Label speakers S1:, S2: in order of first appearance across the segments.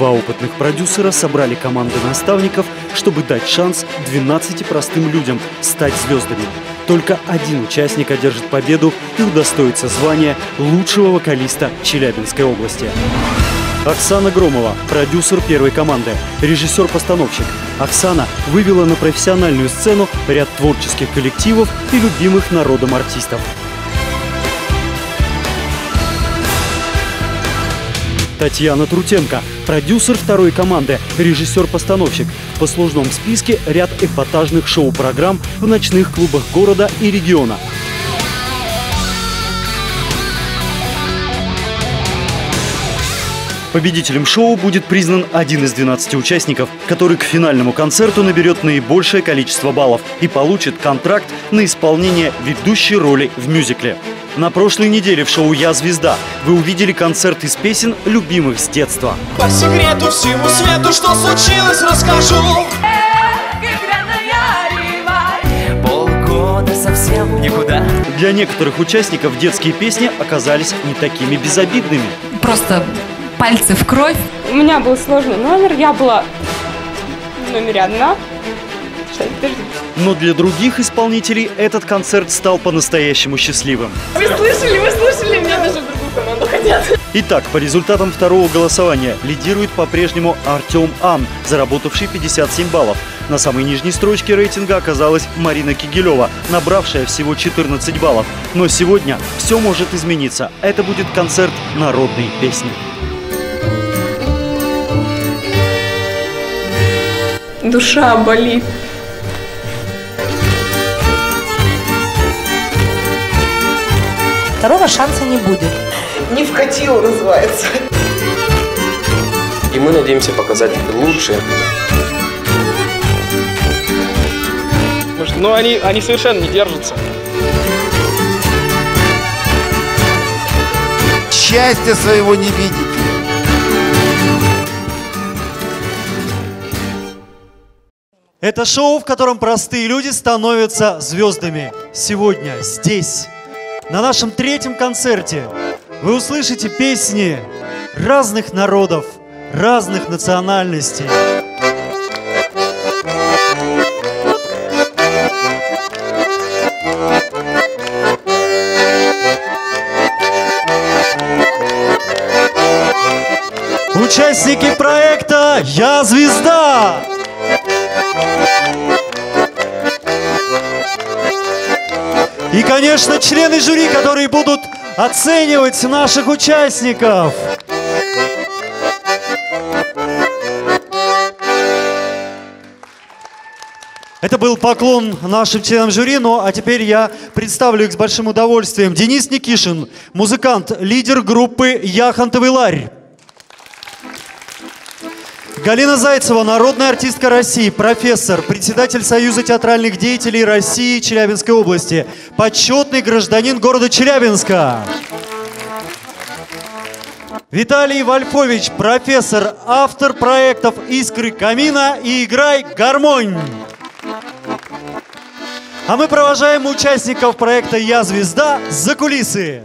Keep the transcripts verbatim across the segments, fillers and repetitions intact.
S1: Два опытных продюсера собрали команды наставников, чтобы дать шанс двенадцати простым людям стать звездами. Только один участник одержит победу и удостоится звания лучшего вокалиста Челябинской области. Оксана Громова, продюсер первой команды, режиссер-постановщик. Оксана вывела на профессиональную сцену ряд творческих коллективов и любимых народом артистов. Татьяна Трутенко, продюсер второй команды, режиссер-постановщик. В послужном списке ряд эпатажных шоу-программ в ночных клубах города и региона. Победителем шоу будет признан один из двенадцати участников, который к финальному концерту наберет наибольшее количество баллов и получит контракт на исполнение ведущей роли в мюзикле. На прошлой неделе в шоу «Я звезда» вы увидели концерт из песен, любимых с детства.
S2: По секрету всему свету, что случилось, расскажу. Полгода совсем никуда.
S1: Для некоторых участников детские песни оказались не такими безобидными.
S3: Просто пальцы в кровь.
S4: У меня был сложный номер, я была в номере одна. Сейчас, подожди.
S1: Но для других исполнителей этот концерт стал по-настоящему счастливым.
S4: Вы слышали, вы слышали, меня даже в другую команду хотят.
S1: Итак, по результатам второго голосования лидирует по-прежнему Артем Ан, заработавший пятьдесят семь баллов. На самой нижней строчке рейтинга оказалась Марина Кигелева, набравшая всего четырнадцать баллов. Но сегодня все может измениться. Это будет концерт народной песни.
S4: Душа болит.
S3: Второго шанса не будет.
S5: Не вкатило, называется.
S6: И мы надеемся показать лучшее.
S7: Но они, они совершенно не держатся.
S8: Счастья своего не видите.
S9: Это шоу, в котором простые люди становятся звездами. Сегодня, здесь, на нашем третьем концерте, вы услышите песни разных народов, разных национальностей. Участники проекта «Я звезда». И, конечно, члены жюри, которые будут оценивать наших участников. Это был поклон нашим членам жюри, ну а теперь я представлю их с большим удовольствием. Денис Никишин, музыкант, лидер группы «Яхонтовый ларь». Галина Зайцева, народная артистка России, профессор, председатель Союза театральных деятелей России Челябинской области, почетный гражданин города Челябинска. Виталий Вольфович, профессор, автор проектов «Искры камина» и «Играй гармонь». А мы провожаем участников проекта «Я звезда» за кулисы.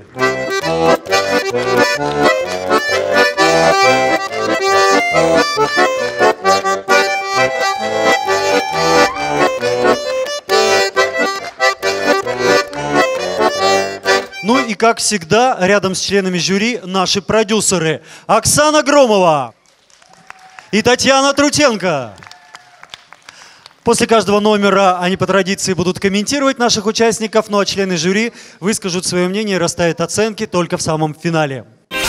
S9: Ну и, как всегда, рядом с членами жюри наши продюсеры Оксана Громова и Татьяна Трутенко. После каждого номера они по традиции будут комментировать наших участников, ну а члены жюри выскажут свое мнение и расставят оценки только в самом финале.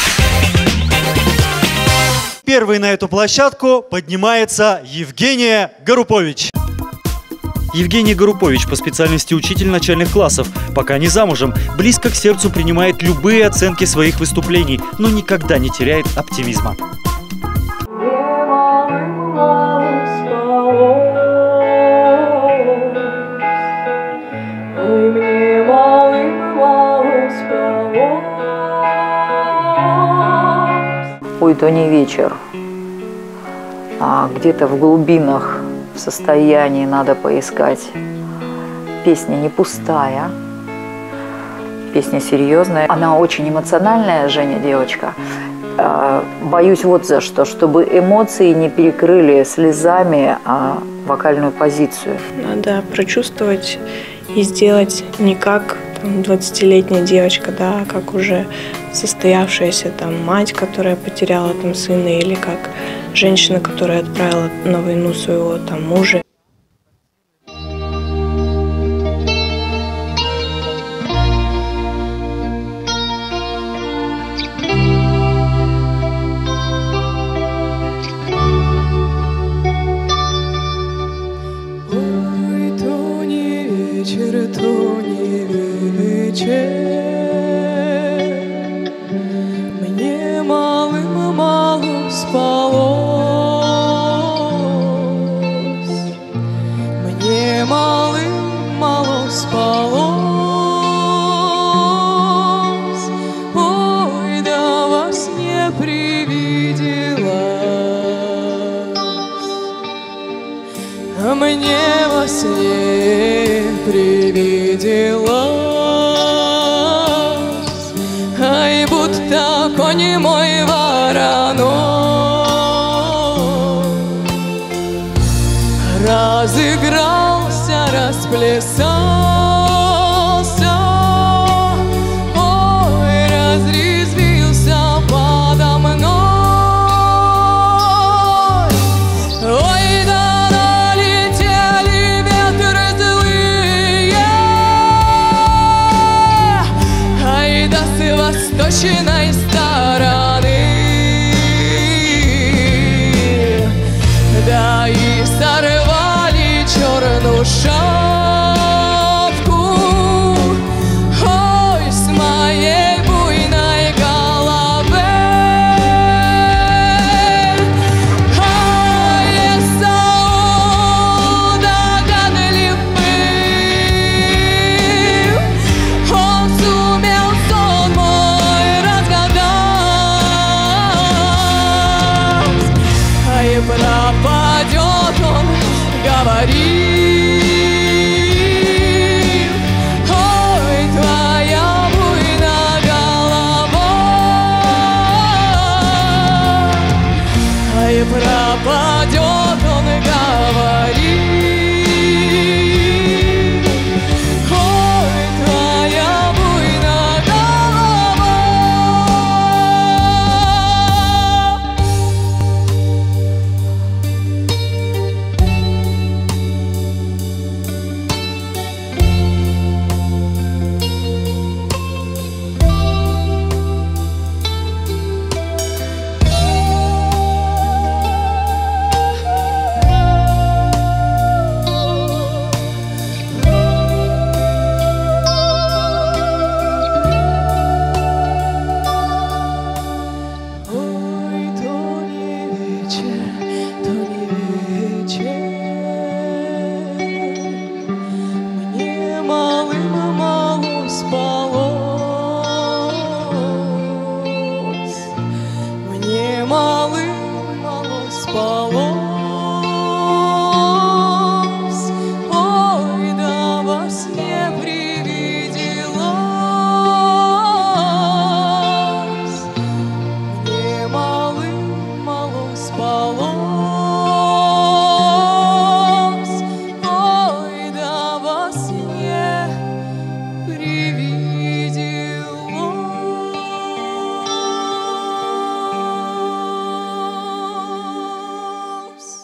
S9: Первой на эту площадку поднимается Евгения Гарупович.
S1: Евгения Гарупович по специальности учитель начальных классов. Пока не замужем, близко к сердцу принимает любые оценки своих выступлений, но никогда не теряет оптимизма.
S5: Ой, то не вечер, а где-то в глубинах, в состоянии надо поискать. Песня не пустая, песня серьезная. Она очень эмоциональная, Женя, девочка. боюсь вот за что, чтобы эмоции не перекрыли слезами а вокальную позицию.
S10: Надо прочувствовать и сделать не как двадцатилетняя девочка, да, а как уже состоявшаяся там мать, которая потеряла там сына, или как женщина, которая отправила на войну своего там мужа.
S2: Мне малым-мало спалось, мне малым-мало спалось, ой, да вас не привиделось, а мне во сне привиделось. Ай, будто конь мой вороной разыгрался, расплясался, ой, разрезвился подо мной. Ой, да налетели ветры злые, ай, да с восточной стороны, да и сорвали черную шапку, ой, с моей буйной головы. Ай, Эсау догадлив был, он сумел сон мой разгадать. Ай, пропадет он, говорил, ой, твоя буйная голова. Ай, пропадет он, говорил, ой, твоя буйная голова. Ой, то не вечер, то не вечер, мне малым-мало спалось, мне малым-мало спалось, ой, да вас не привиделось, мне малым-мало спалось, ой, да вас не привиделось.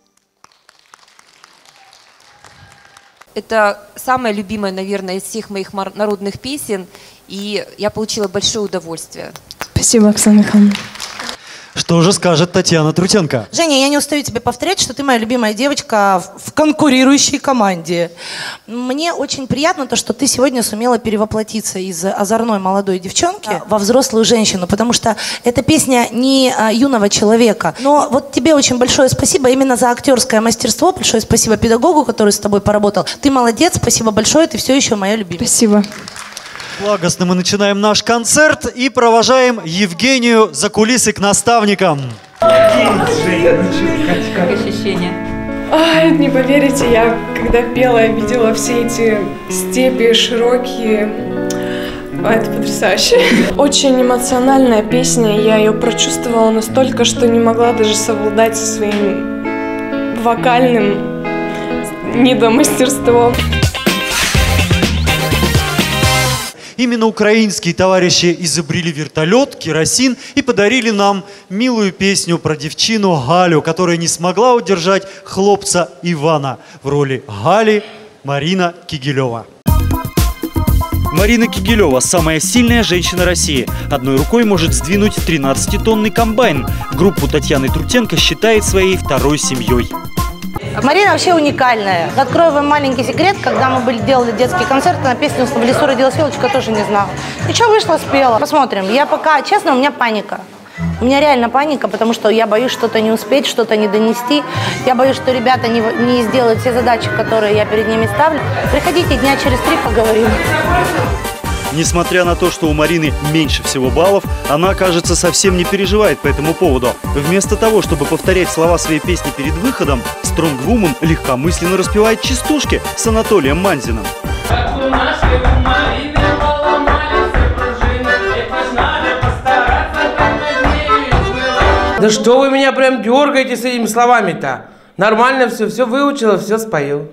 S11: Это самая любимая, наверное, из всех моих мар- народных песен, и я получила большое удовольствие.
S10: Спасибо, Оксана Михайловна.
S9: Что же скажет Татьяна Трутенко?
S3: Женя, я не устаю тебе повторять, что ты моя любимая девочка в в конкурирующей команде. Мне очень приятно то, что ты сегодня сумела перевоплотиться из озорной молодой девчонки во взрослую женщину, потому что эта песня не а, юного человека. Но вот тебе очень большое спасибо именно за актерское мастерство, большое спасибо педагогу, который с тобой поработал. Ты молодец, спасибо большое, ты все еще моя любимая.
S10: Спасибо.
S9: Благостно мы начинаем наш концерт и провожаем Евгению за кулисы к наставникам.
S5: Как ощущение?
S10: Ай, не поверите, я когда пела, видела все эти степи широкие, Это потрясающе. Очень эмоциональная песня. Я ее прочувствовала настолько, что не могла даже совладать со своим вокальным недомастерством.
S9: Именно украинские товарищи изобрели вертолет, керосин и подарили нам милую песню про девчину Галю, которая не смогла удержать хлопца Ивана. В роли Гали Марина Кигелева.
S1: Марина Кигелева – самая сильная женщина России. Одной рукой может сдвинуть тринадцатитонный комбайн. Группу Татьяны Трутенко считает своей второй семьей.
S3: Марина вообще уникальная. Открою вам маленький секрет. Когда мы были, делали детский концерт, на песню «В лесу родилась елочка» тоже не знала. И что, вышла, спела. Посмотрим. Я пока, честно, у меня паника. У меня реально паника, потому что я боюсь что-то не успеть, что-то не донести. Я боюсь, что ребята не, не сделают все задачи, которые я перед ними ставлю. Приходите, дня через три поговорим.
S1: Несмотря на то, что у Марины меньше всего баллов, она, кажется, совсем не переживает по этому поводу. Вместо того, чтобы повторять слова своей песни перед выходом, Strong Woman легкомысленно распевает частушки с Анатолием Манзиным.
S12: Да что вы меня прям дергаете с этими словами-то? Нормально все, все выучила, все спою.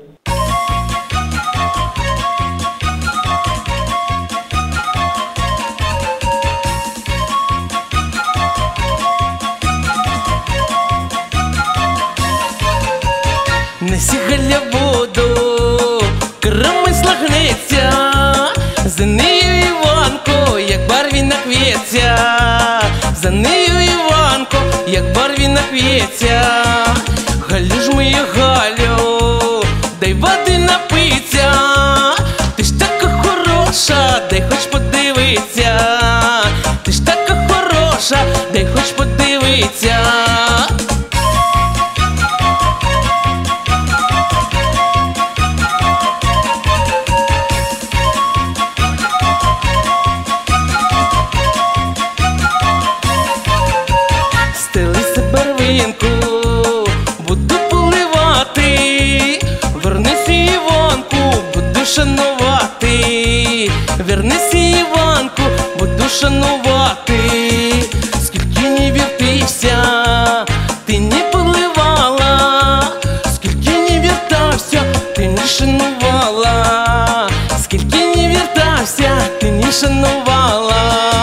S13: Неси Галя воду, коромисла гнеться, за нею Іванко, як барвінок в'ється, за нею Іванко, як барвінок в'ється. Галю ж моя Галю, дай води напиться, ти ж така хороша, дай хоч подивиться, ти ж така хороша, дай хоч подивиться. Буду поливати, вернися, Іванку, буду шанувати, вернися, Іванку, буду шанувати. Скільки не вертився, ти не поливала, скільки не вертався, ти не шанувала, скільки не вертався, ти не шанувала.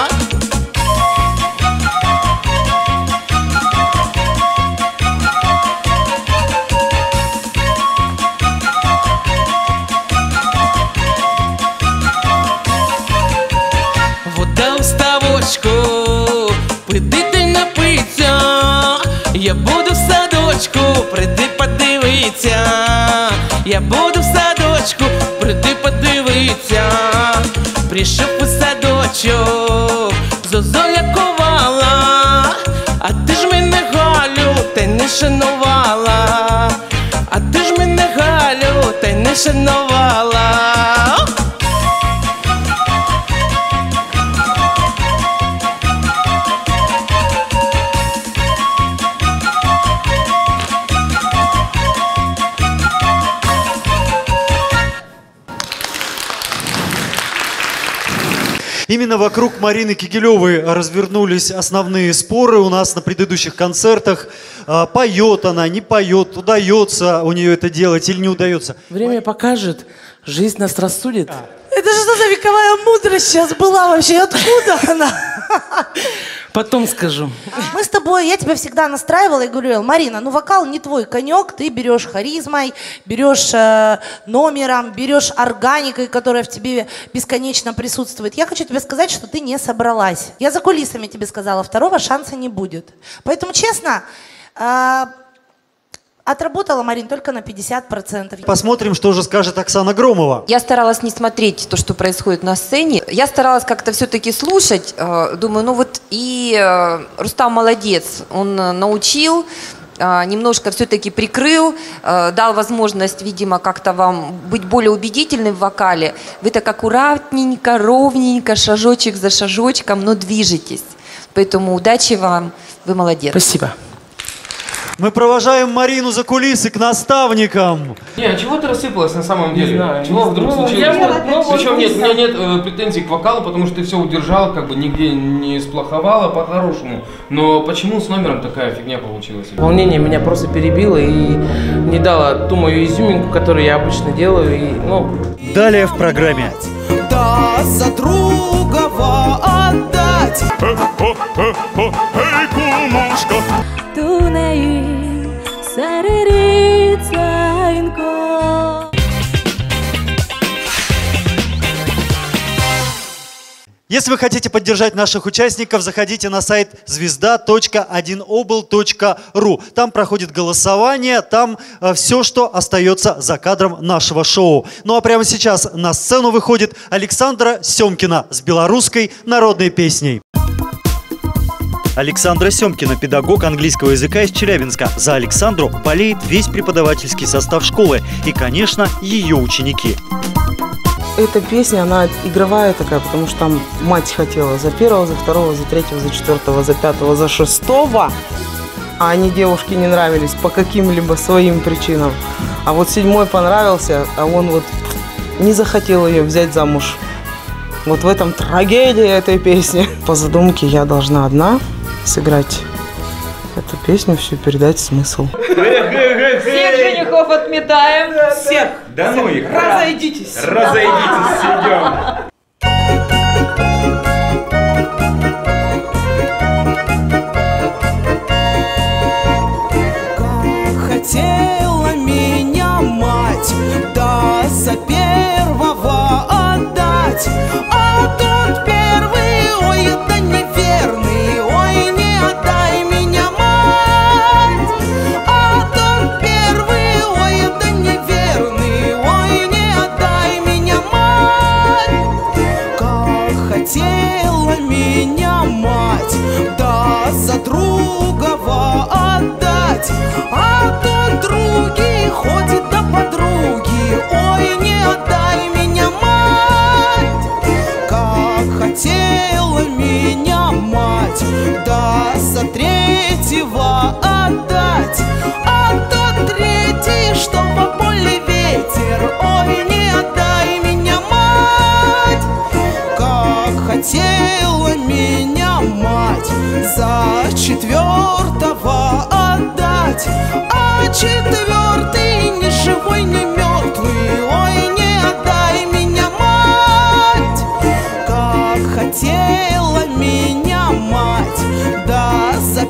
S13: Піди ти напиться, я буду в садочку, прийди подивиться, я буду в садочку, прийди подивиться. Прийшов у садочок, зозуля ковала, а ти ж мене, Галю, та не шанувала, а ти ж мене, Галю, та не шанувала.
S9: Именно вокруг Марины Кигелевой развернулись основные споры у нас на предыдущих концертах. Поет она, не поет, удается у нее это делать или не удается.
S12: Время покажет, жизнь нас рассудит. А.
S3: Это же что за вековая мудрость сейчас была вообще? Откуда она?
S12: Потом скажу.
S3: Мы с тобой, я тебя всегда настраивала и говорила: Марина, ну вокал не твой конек, ты берешь харизмой, берешь э, номером, берешь органикой, которая в тебе бесконечно присутствует. Я хочу тебе сказать, что ты не собралась. Я за кулисами тебе сказала, второго шанса не будет. Поэтому, честно, э, отработала, Марин, только на пятьдесят процентов.
S9: Посмотрим, что же скажет Оксана Громова.
S11: Я старалась не смотреть то, что происходит на сцене. Я старалась как-то все-таки слушать. Думаю, ну вот и Рустам молодец. Он научил, немножко все-таки прикрыл, дал возможность, видимо, как-то вам быть более убедительным в вокале. Вы так аккуратненько, ровненько, шажочек за шажочком, но движетесь. Поэтому удачи вам, вы молодец.
S12: Спасибо.
S9: Мы провожаем Марину за кулисы к наставникам.
S14: Не, а чего ты рассыпалась на самом деле?
S12: Не знаю.
S14: Чего вдруг
S12: Ну,
S14: случилось?
S12: я вот, ну,
S14: Причем
S12: вот,
S14: нет,
S12: не
S14: у меня нет э, претензий к вокалу, потому что ты все удержала, как бы нигде не сплоховала по-хорошему. Но почему с номером такая фигня получилась?
S12: Волнение меня просто перебило и не дало ту мою изюминку, которую я обычно делаю. И, ну...
S1: Далее в программе.
S2: Да за другого отдать. Эй, кумушка.
S9: Если вы хотите поддержать наших участников, заходите на сайт звезда точка один обл точка ру. Там проходит голосование, там э, все, что остается за кадром нашего шоу. Ну а прямо сейчас на сцену выходит Александра Семкина с белорусской народной песней.
S1: Александра Семкина, педагог английского языка из Челябинска. За Александру болеет весь преподавательский состав школы и, конечно, ее ученики.
S15: Эта песня, она игровая такая, потому что там мать хотела за первого, за второго, за третьего, за четвертого, за пятого, за шестого. А они девушке не нравились по каким-либо своим причинам. А вот седьмой понравился, а он вот не захотел ее взять замуж. Вот в этом трагедия этой песни. По задумке я должна одна сыграть эту песню, всю передать смысл.
S5: Всех женихов отметаем.
S12: Всех.
S14: Да ну их.
S12: Разойдитесь.
S14: Разойдитесь, идем.
S2: Хотела меня мать, да за первого отдать. А тот первый, ой, да неверный, ой, не отдай меня, мать. А тот первый, ой, да неверный, ой, не отдай меня, мать. Как хотела меня мать, да за другого отдать. А тот другий ходит до подруги, ой, не отдай меня, мать. Как хотела меня мать, да за третьего отдать. А тот третий, что по поле ветер, ой, не отдай меня, мать. Как хотела меня мать, за четвертого отдать. А четвертый ни живой, ни мертвый, ой, не отдай меня, мать. Как хотела меня мать, да за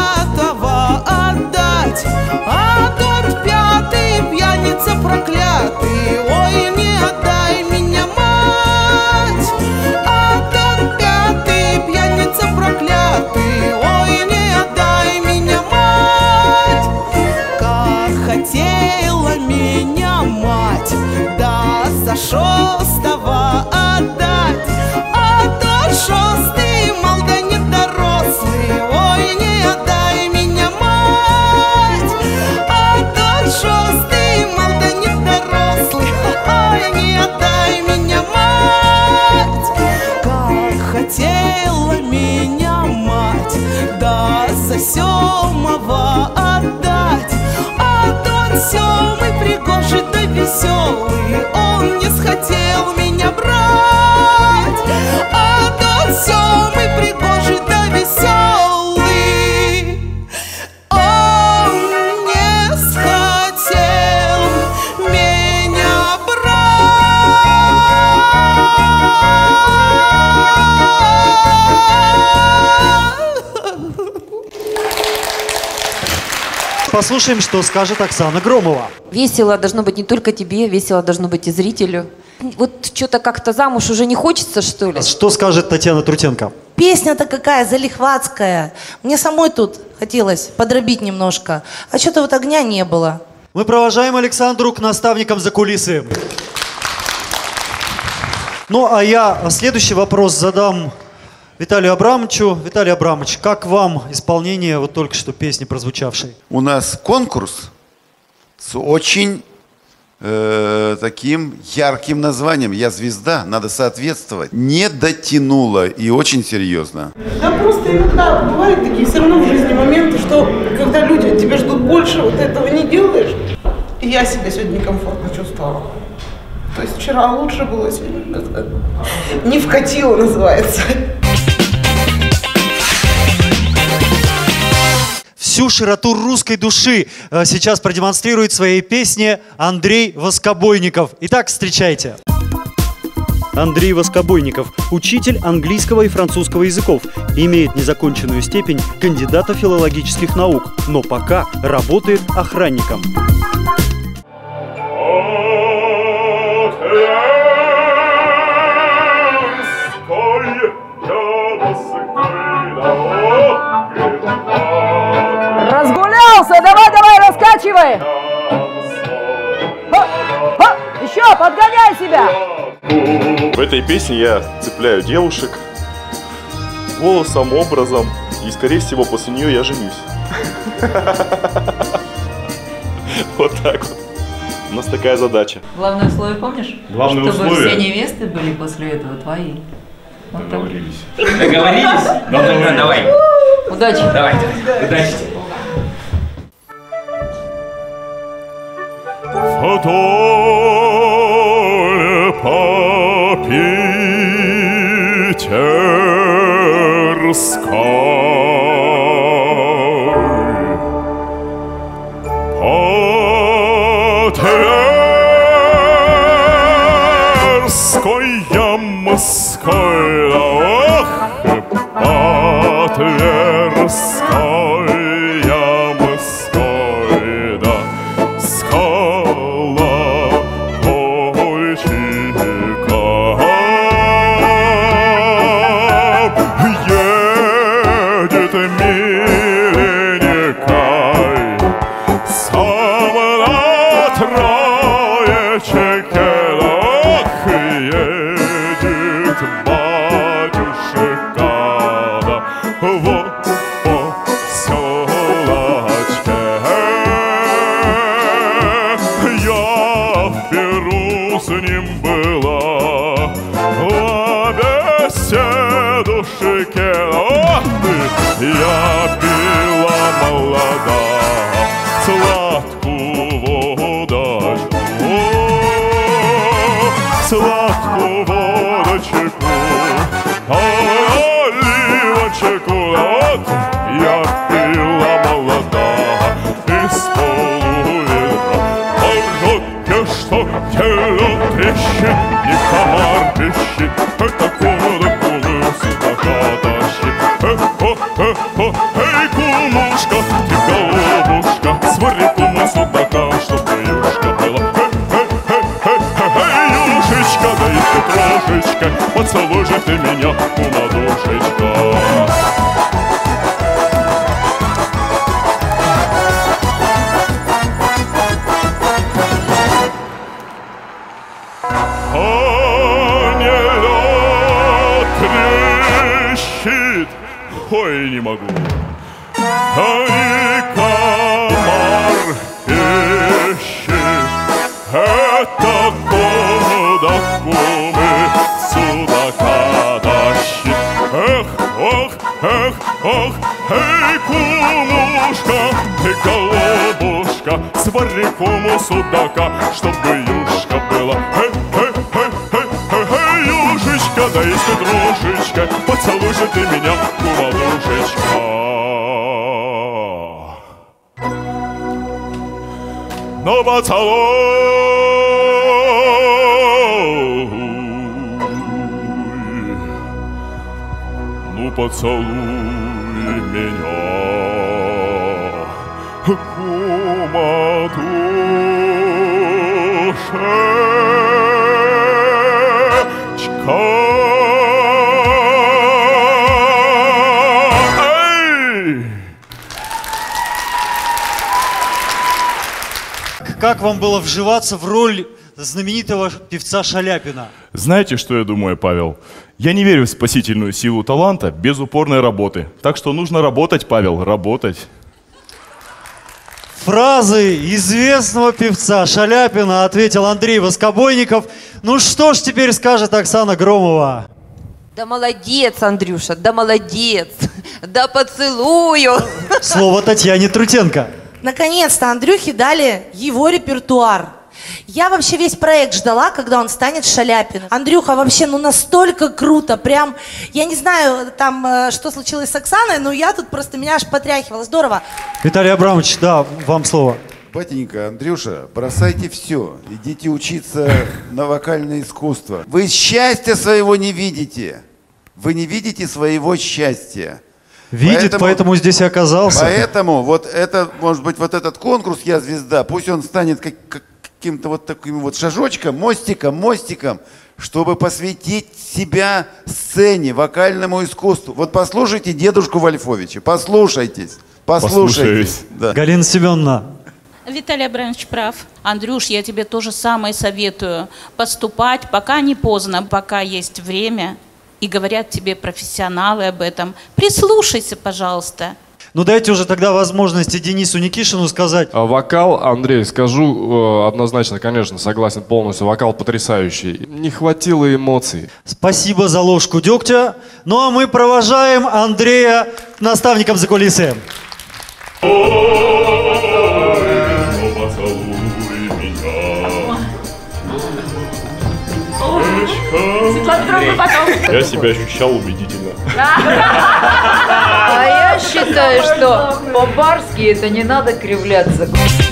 S2: пятого отдать. А тот пятый пьяница проклятый, ой, не отдай меня, мать. А тот пятый пьяница проклятый, ой, не отдай меня, мать. Как хотела меня мать, да за шестого отдать. А тот шестый, мол, да не дорослый, ой, не отдай меня, мать. А тот шестый, мол, да не дорослый, ой, не отдай меня, мать. Как хотела меня мать, да за седьмого отдать. А тот семый пригожий да веселый, он не схотел меня брать. А тот семый пригожий да веселый, он не схотел меня
S9: Послушаем, что скажет Оксана Громова.
S11: Весело должно быть не только тебе, весело должно быть и зрителю. Вот что-то как-то замуж уже не хочется, что ли?
S9: Что скажет Татьяна Трутенко?
S3: Песня-то какая залихватская. Мне самой тут хотелось подробить немножко. А что-то вот огня не было.
S9: Мы провожаем Александру к наставникам за кулисы. Ну, а я следующий вопрос задам Виталию Абрамовичу. Виталий Абрамович, как вам исполнение вот только что песни прозвучавшей?
S8: У нас конкурс с очень э, таким ярким названием. Я звезда, надо соответствовать. Не дотянула и очень серьезно.
S15: Да просто иногда бывают такие все равно в жизни моменты, что когда люди от тебя ждут больше, вот этого не делаешь. И я себя сегодня некомфортно чувствовала. То есть вчера лучше было, сегодня как-то не вкатило, называется.
S9: Всю широту русской души сейчас продемонстрирует в своей песне Андрей Воскобойников. Итак, встречайте.
S1: Андрей Воскобойников – учитель английского и французского языков, имеет незаконченную степень кандидата филологических наук, но пока работает охранником.
S16: Разгулялся! Давай, давай, раскачивай! Ха, ха, еще, подгоняй себя!
S17: В этой песне я цепляю девушек голосом, образом, и, скорее всего, после нее я женюсь. Вот так вот. У нас такая задача.
S5: Главное условие помнишь?
S17: Главное
S5: Чтобы
S17: условие?
S5: все невесты были после этого твои. Вот
S17: Договорились.
S14: Договорились? Ну, давай.
S5: Удачи.
S14: Давай. Удачи.
S17: Фотоне по-питерской, по-тверской я морской, ох, по-тверской я морской, да, скала. Едет миленькой сам на троечке, ох, едет батюшка, да, вот по селочке. Я в Перу с ним была, в беседушке, ох ты, я пила молода, сладкую водочку, сладкую водочку, оливочку, вот я пила молода из полуведра, а в жопе что тело трещит, не комар пищит, это куда судака тащит. Эхо-эхо, эй, кумушка, ты голубушка, свари куму судака, чтобы юшка была. Эй, юшечка, да еще трошечка, поцелуй же ты меня, кумадушечка. Ой, не могу. Ай, комар пищит, это куда кумы судака тащит. Эх, ох, эх, ох, эй, кумушка, ты голубушка, свари куму судака, чтобы юшка была. Эй, эй, эй, эй, эй, эй, юшечка, да если дружечка, поцелуй же ты меня, кумадушечка. Ну поцелуй, ну поцелуй меня, кумадушечка.
S9: Как вам было вживаться в роль знаменитого певца Шаляпина?
S17: Знаете, что я думаю, Павел? Я не верю в спасительную силу таланта без упорной работы. Так что нужно работать, Павел, работать.
S9: Фразой известного певца Шаляпина ответил Андрей Воскобойников. Ну что ж теперь скажет Оксана Громова?
S11: Да молодец, Андрюша, да молодец, да поцелую.
S9: Слово Татьяне Трутенко.
S3: Наконец-то Андрюхе дали его репертуар. Я вообще весь проект ждала, когда он станет Шаляпиным. Андрюха, вообще, ну настолько круто, прям, я не знаю, там, э, что случилось с Оксаной, но я тут просто, меня аж потряхивало, здорово.
S9: Виталий Абрамович, да, вам слово.
S8: Батенька, Андрюша, бросайте все, идите учиться на вокальное искусство. Вы счастья своего не видите, вы не видите своего счастья.
S9: Видит, поэтому, поэтому здесь и оказался.
S8: Поэтому вот это, может быть, вот этот конкурс «Я звезда», пусть он станет как, как, каким-то вот таким вот шажочком, мостиком, мостиком, чтобы посвятить себя сцене, вокальному искусству. Вот послушайте дедушку Вольфовича, послушайтесь, послушайтесь. Да.
S9: Галина Семеновна.
S18: Виталий Абрамович прав. Андрюш, я тебе то же самое советую. Поступать, пока не поздно, пока есть время. И говорят тебе профессионалы об этом. Прислушайся, пожалуйста.
S9: Ну дайте уже тогда возможности Денису Никишину сказать.
S19: А вокал, Андрей, скажу однозначно, конечно, согласен полностью. Вокал потрясающий. Не хватило эмоций.
S9: Спасибо за ложку дегтя. Ну а мы провожаем Андрея наставником за кулисы.
S17: Я себя ощущал убедительно.
S5: А я считаю, что по-барски это не надо кривляться.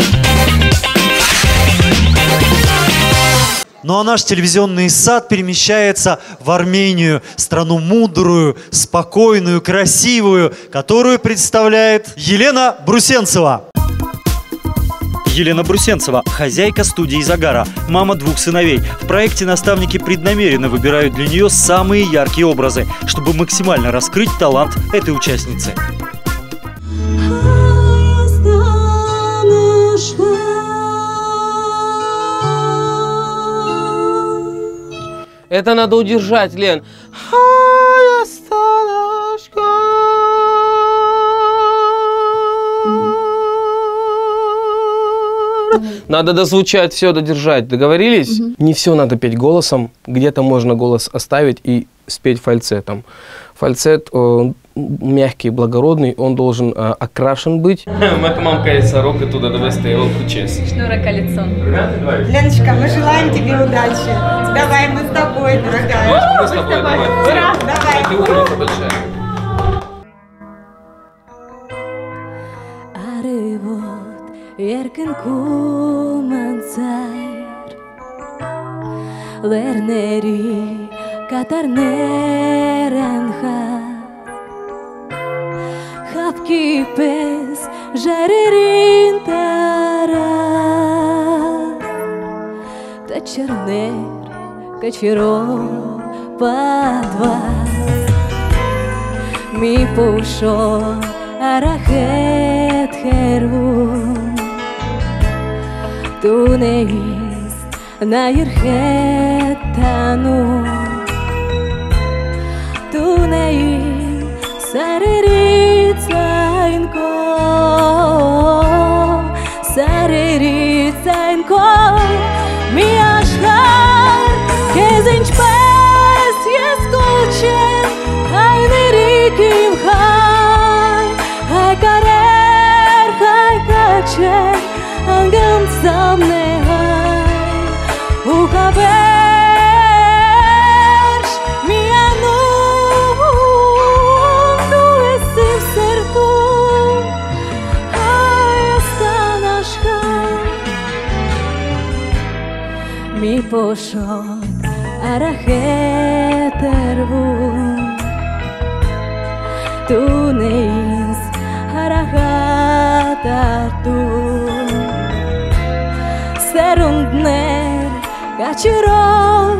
S9: Ну а наш телевизионный сад перемещается в Армению, страну мудрую, спокойную, красивую, которую представляет Елена Брусенцева.
S1: Елена Брусенцева, хозяйка студии «Загара», мама двух сыновей. В проекте наставники преднамеренно выбирают для нее самые яркие образы, чтобы максимально раскрыть талант этой участницы.
S12: Это надо удержать, Лен. Надо дозвучать, все додержать. Договорились? Угу. Не все надо петь голосом. Где-то можно голос оставить и спеть фальцетом. Фальцет э, мягкий, благородный, он должен э, окрашен быть.
S14: Моя мамка есть сорока, туда давай стоял честь.
S20: Шнура колесо.
S21: Леночка, мы желаем тебе удачи. Давай, мы с тобой, дорогая.
S14: Мы с тобой, давай.
S21: Ура, давай.
S14: Ты умница большая.
S22: Երկն կումանցայր Լերների կատարներ անխար Խապկի պես ժարերին տարավ Տաչերներ կչերով պատված Մի պուշո արախետ խերվում Դու նեիս նայր հետանում Դու նեիս սարերից այն կով Սարերից այն կով Մի աշխար Կեզ ինչպես ես կոչեմ Հայներից իմ հայ Հայ կարեր, հայ կաչեր Անգամ ծամն է հայ ու կավերջ միանում դու ես իմ սրտում Հայաստան աշխար մի փոշոտ արախետ երվում դու ինձ հարաղատ արտում Սերունդներ կաչրով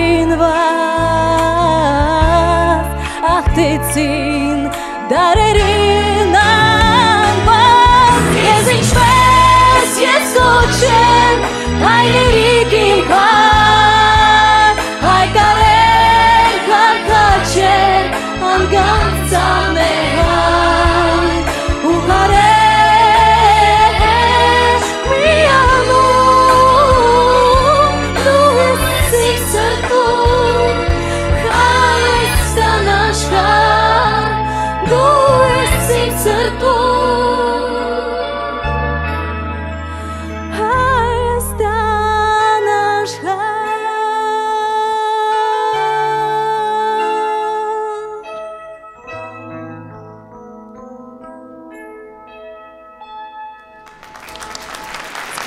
S22: զինված աղթեցին դարերին անված Ես ինչպես ես կոչեմ հայրիկ իմ հայ հայ կարեր կարկաչեր անգամ ծամներ հայ ու կարեր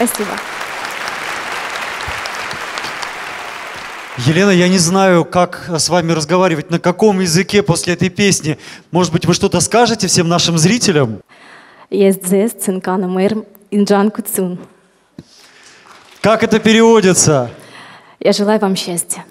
S4: Спасибо.
S9: Елена, я не знаю, как с вами разговаривать, на каком языке после этой песни. Может быть, вы что-то скажете всем нашим зрителям? Как это переводится?
S4: Я желаю вам счастья.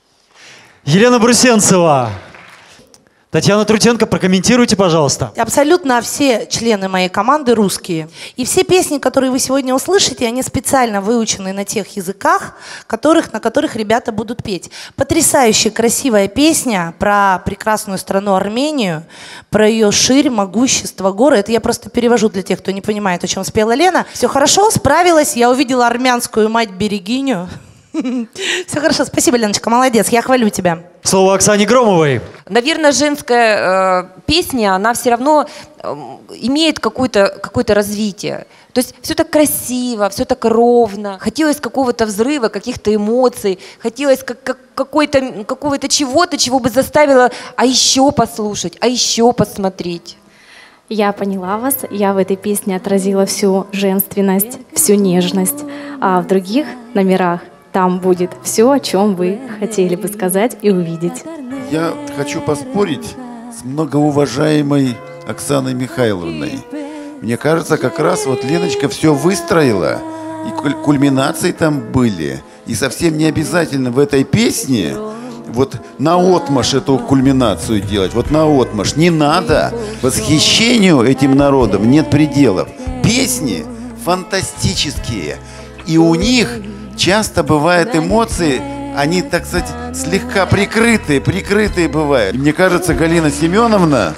S9: Елена Брусенцева. Татьяна Трутенко, прокомментируйте, пожалуйста.
S3: Абсолютно все члены моей команды русские. И все песни, которые вы сегодня услышите, они специально выучены на тех языках, которых, на которых ребята будут петь. Потрясающая, красивая песня про прекрасную страну Армению, про ее ширь, могущество, горы. Это я просто перевожу для тех, кто не понимает, о чем спела Лена. Все хорошо, справилась. Я увидела армянскую мать-берегиню. Все хорошо, спасибо, Леночка, молодец, я хвалю тебя.
S9: Слово Оксане Громовой.
S11: Наверное, женская э, песня, она все равно э, имеет какое-то какое-то развитие. То есть все так красиво, все так ровно. Хотелось какого-то взрыва, каких-то эмоций, хотелось как, как, какой-то, какого-то чего-то, чего бы заставило, а еще послушать, а еще посмотреть.
S4: Я поняла вас, я в этой песне отразила всю женственность, всю нежность, а в других номерах там будет все, о чем вы хотели бы сказать и увидеть.
S8: Я хочу поспорить с многоуважаемой Оксаной Михайловной. Мне кажется, как раз вот Леночка все выстроила, и кульминации там были. И совсем не обязательно в этой песне вот наотмашь эту кульминацию делать. Вот наотмашь. Не надо. Восхищению этим народом нет пределов. Песни фантастические. И у них часто бывают эмоции, они, так сказать, слегка прикрытые, прикрытые бывают. Мне кажется, Галина Семеновна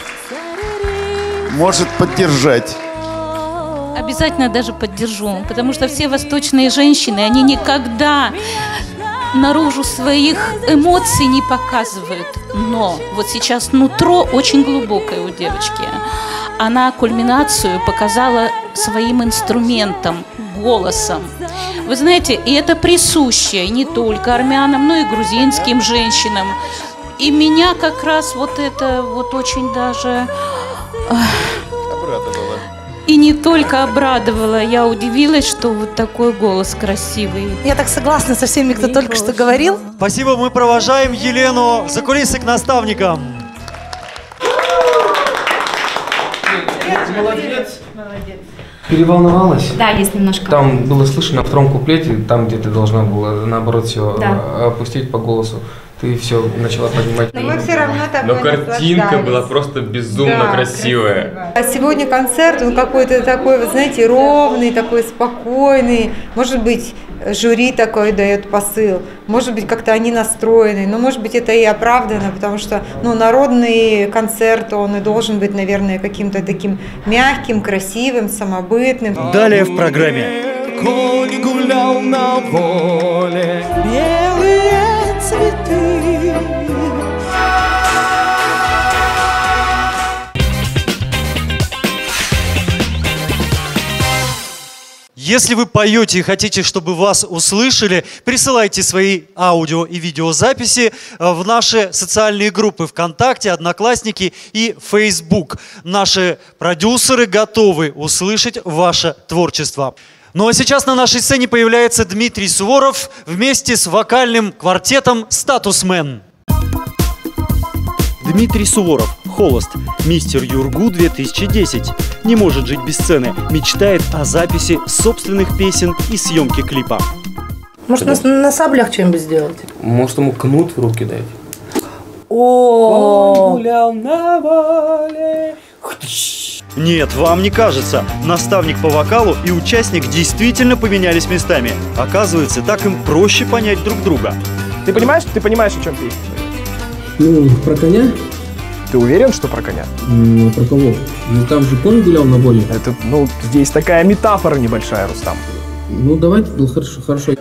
S8: может поддержать.
S18: Обязательно даже поддержу, потому что все восточные женщины, они никогда наружу своих эмоций не показывают. Но вот сейчас нутро очень глубокое у девочки. Она кульминацию показала своим инструментом, голосом. Вы знаете, и это присуще не только армянам, но и грузинским женщинам. И меня как раз вот это вот очень даже...
S8: Обрадовало.
S18: И не только обрадовало, я удивилась, что вот такой голос красивый.
S3: Я так согласна со всеми, кто только что говорил.
S9: Спасибо, мы провожаем Елену за кулисы к наставникам.
S14: Молодец. Молодец. Переволновалась?
S4: Да, есть немножко.
S14: Там было слышно на втором куплете, там, где ты должна была, наоборот, все
S4: да.
S14: опустить по голосу. Ты все начала поднимать.
S21: Но мы все равно так.
S20: Но картинка была просто безумно
S21: да,
S20: красивая.
S21: А сегодня концерт, он какой-то такой, вы знаете, ровный, такой спокойный. Может быть, жюри такой дает посыл. Может быть, как-то они настроены. Но, может быть, это и оправдано, потому что, ну, народный концерт, он и должен быть, наверное, каким-то таким мягким, красивым, самобытным.
S1: Далее в программе.
S2: Конь гулял на воле, белые цветы.
S9: Если вы поете и хотите, чтобы вас услышали, присылайте свои аудио и видеозаписи в наши социальные группы ВКонтакте, Одноклассники и Facebook. Наши продюсеры готовы услышать ваше творчество. Ну а сейчас на нашей сцене появляется Дмитрий Суворов вместе с вокальным квартетом «Статусмен».
S1: Дмитрий Суворов, холост, мистер Юргу две тысячи десять. Не может жить без сцены, мечтает о записи собственных песен и съемке клипа.
S3: Может, на, на саблях что-нибудь сделать?
S12: Может, ему кнут в руки дать?
S3: О,
S12: гулял на воле.
S1: Нет, вам не кажется. Наставник по вокалу и участник действительно поменялись местами. Оказывается, так им проще понять друг друга.
S7: Ты понимаешь, ты понимаешь, о чем песня?
S23: Ну, про коня?
S7: Ты уверен, что про коня?
S23: Ну, а про кого? Ну, там же конь гулял на воле.
S7: Это, ну, здесь такая метафора небольшая, Рустам.
S23: Ну, давайте, ну, хорошо, хорошо.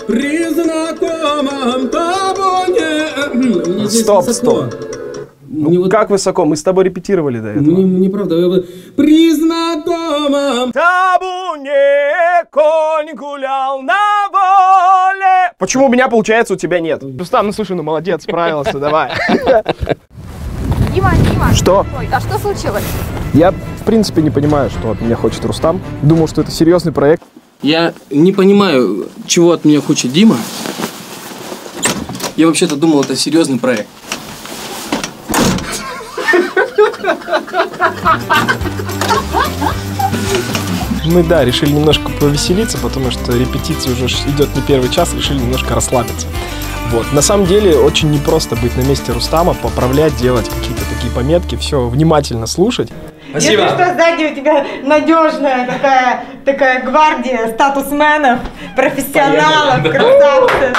S7: Стоп, стоп. Ну, вот... как высоко? Мы с тобой репетировали до этого.
S23: Ну, неправда. Не при знакомом
S7: табуне конь гулял на воле. Почему у меня получается, у тебя нет? Рустам, ну слушай, ну молодец, справился, давай.
S24: Дима, Дима.
S7: Что?
S24: Ой, а что случилось?
S7: Я, в принципе, не понимаю, что от меня хочет Рустам. Думал, что это серьезный проект.
S12: Я не понимаю, чего от меня хочет Дима. Я вообще-то думал, это серьезный проект.
S7: Мы, да, решили немножко повеселиться, потому что репетиция уже идет не первый час, решили немножко расслабиться. Вот. На самом деле очень непросто быть на месте Рустама, поправлять, делать какие-то такие пометки, все внимательно слушать.
S21: Спасибо. Если что, сзади у тебя надежная такая, такая гвардия статусменов, профессионалов, красавцев.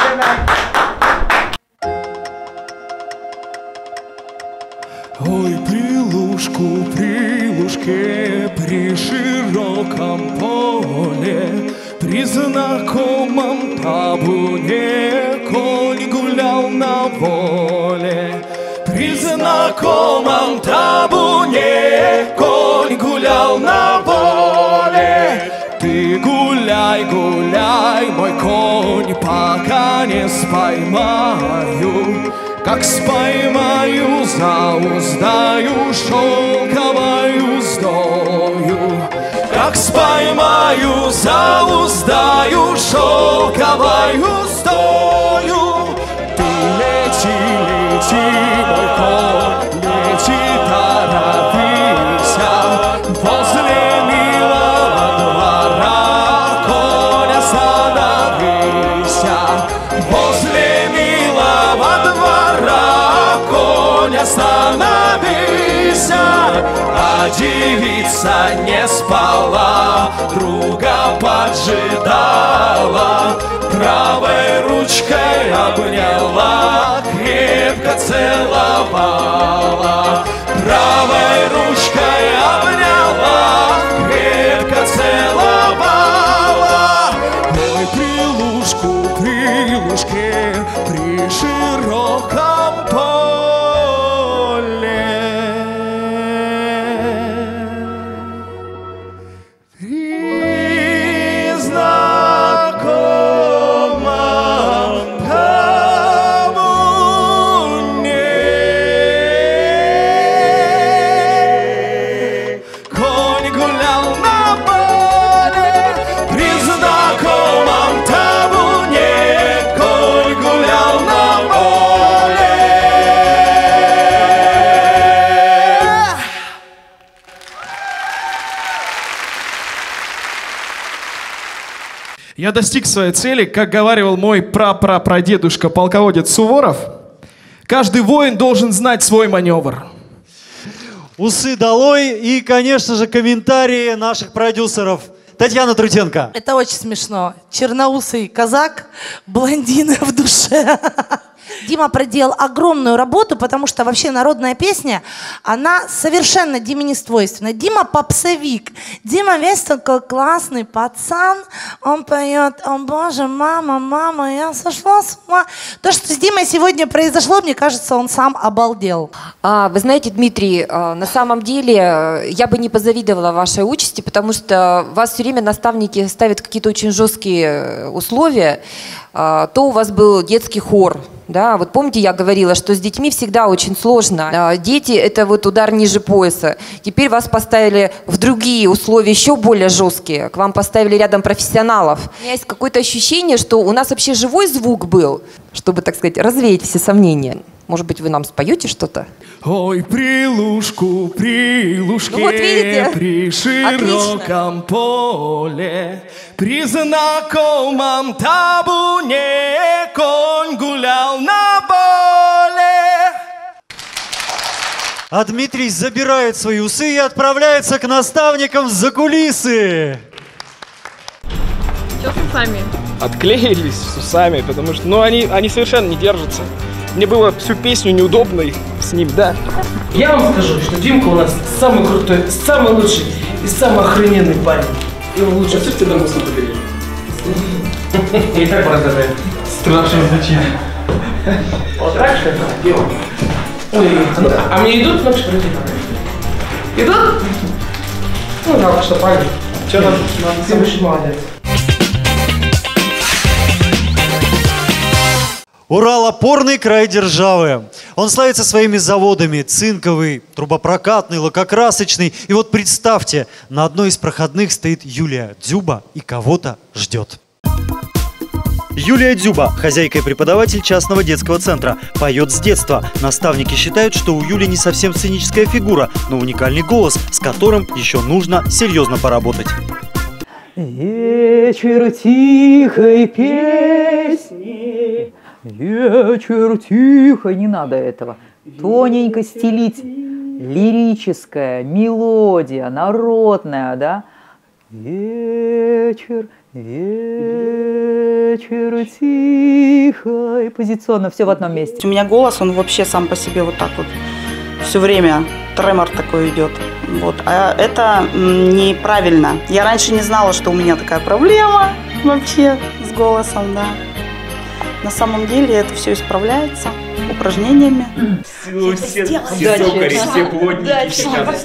S2: Ой, прилушку, прилушке, при широком поле, при знакомом табуне конь гулял на воле. При знакомом табуне конь гулял на воле. Ты гуляй, гуляй, мой конь, пока не споймаю. Как споймаю, зауздаю шелковой уздою. Как споймаю, зауздаю шелковой уздою. Ты лети, лети, мой конь, лети, торопися. Возле милого двора конь остановися. Возле милого двора конь остановися. А девица не спала, друга поджидала, правой ручкой обняла, крепко целовала. Правой ручкой обняла, крепко целовала. Ой, прилушку, прилушке, при широком поле. При знакомом табуне конь гулял на поле. При знакомом табуне конь гулял на поле.
S7: Я достиг своей цели, как говаривал мой пра-пра-прадедушка полководец Суворов. Каждый воин должен знать свой маневр.
S9: Усы долой и, конечно же, комментарии наших продюсеров. Татьяна Трутенко.
S3: Это очень смешно. Черноусый казак, блондины в душе. Дима проделал огромную работу, потому что вообще народная песня, она совершенно Диме не свойственна. Дима попсовик. Дима весь такой классный пацан. Он поет: «О боже, мама, мама, я сошла с ума». То, что с Димой сегодня произошло, мне кажется, он сам обалдел.
S11: А, вы знаете, Дмитрий, на самом деле я бы не позавидовала вашей участи, потому что вас все время наставники ставят какие-то очень жесткие условия. То у вас был детский хор. Да, вот помните, я говорила, что с детьми всегда очень сложно. Дети – это вот удар ниже пояса. Теперь вас поставили в другие условия, еще более жесткие. К вам поставили рядом профессионалов. У меня есть какое-то ощущение, что у нас вообще живой звук был, чтобы, так сказать, развеять все сомнения. Может быть, вы нам споете что-то?
S2: Ой, прилушку, прилушке,
S11: ну, вот видите?
S2: При широком Отлично. Поле, при знакомом табуне конь гулял на поле.
S9: А Дмитрий забирает свои усы и отправляется к наставникам за кулисы.
S6: Что с усами?
S7: Отклеились с усами, потому что, ну, они, они совершенно не держатся. Мне было всю песню неудобно с ним, да.
S12: Я вам скажу, что Димка у нас самый крутой, самый лучший и самый охрененный парень. И он лучше всех тебя мысли подарил. И так продолжает. Страшно звучит. Вот так что это дело. Ой, а мне идут ночи пройти? Идут? Ну, жалко, что парень. Че там? Ты очень молодец.
S9: Урал – опорный край державы. Он славится своими заводами: цинковый, трубопрокатный, лакокрасочный. И вот представьте, на одной из проходных стоит Юлия Дзюба и кого-то ждет. Юлия Дзюба, хозяйка и преподаватель частного детского центра, поет с детства. Наставники считают, что у Юли не совсем сценическая фигура, но уникальный голос, с которым еще нужно серьезно поработать.
S5: Вечер тихой песни, вечер тихо, не надо этого. Тоненько стелить, лирическая мелодия, народная, да? Вечер, вечер тихо и позиционно, все в одном месте.
S6: У меня голос, он вообще сам по себе вот так вот все время тремор такой идет. Вот. А это неправильно. Я раньше не знала, что у меня такая проблема вообще с голосом, да. На самом деле это все исправляется упражнениями.
S20: Все, все, все сокари, все плотники сейчас.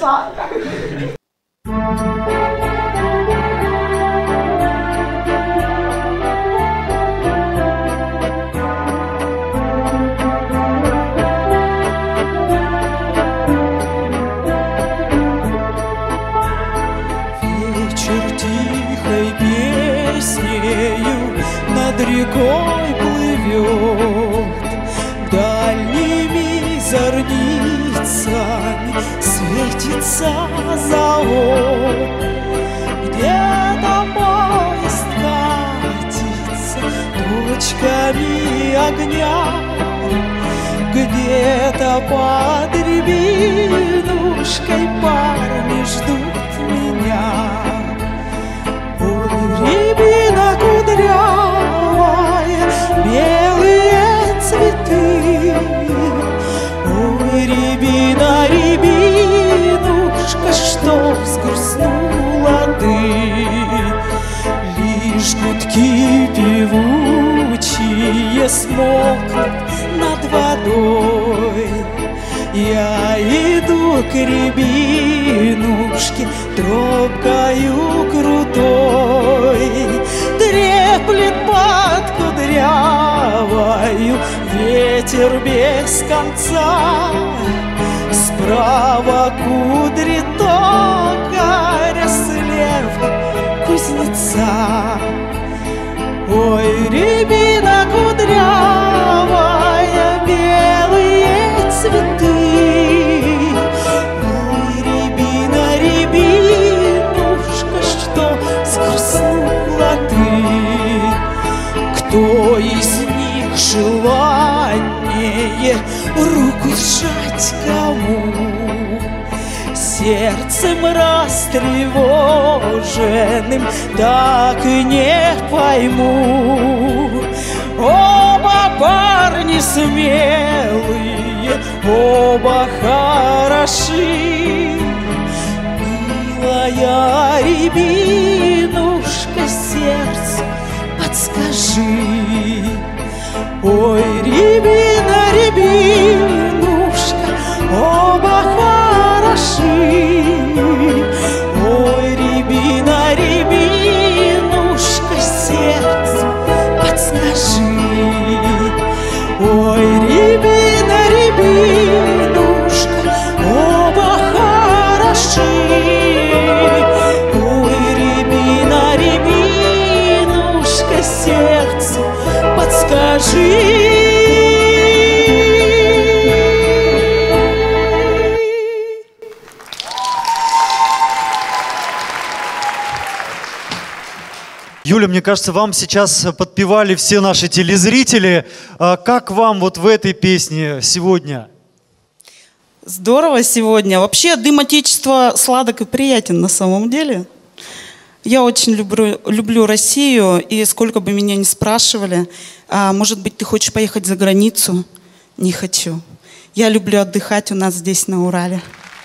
S2: Над рекой плывет, дальними зорницами светится заор. Где-то поезд катится точками огня, где-то под рябинушкой парни ждут меня. Рябина кудрявая, белые цветы. Ой, рябина, рябинушка, что взгрустнула ты? Лишь гудки певучие смолкнут над водой. Я иду к рябинушке тропкою крутой, треплет под кудрявою ветер без конца. Справа кудри токаря, слева кузнеца. Ой, рябина кудрявая, белые цветы. Ой, рябина, рябинушка, что сгрустнула ты? Кто из них желаннее руку сжать кому? Сердцем растревоженным так и не пойму. Оба парни смелые, оба хороши. Милая рябинушка, сердце подскажи. Ой, рябина, рябинушка, оба хороши. Ой, рябина, рябинушка, сердце подскажи. Ой, рябина, рябинушка, оба хороши. Ой, рябина, рябинушка, сердце подскажи.
S9: Юля, мне кажется, вам сейчас подпевали все наши телезрители. Как вам вот в этой песне сегодня?
S6: Здорово сегодня. Вообще дым Отечества сладок и приятен на самом деле. Я очень люблю, люблю Россию, и сколько бы меня ни спрашивали, а, может быть, ты хочешь поехать за границу? Не хочу. Я люблю отдыхать у нас здесь на Урале.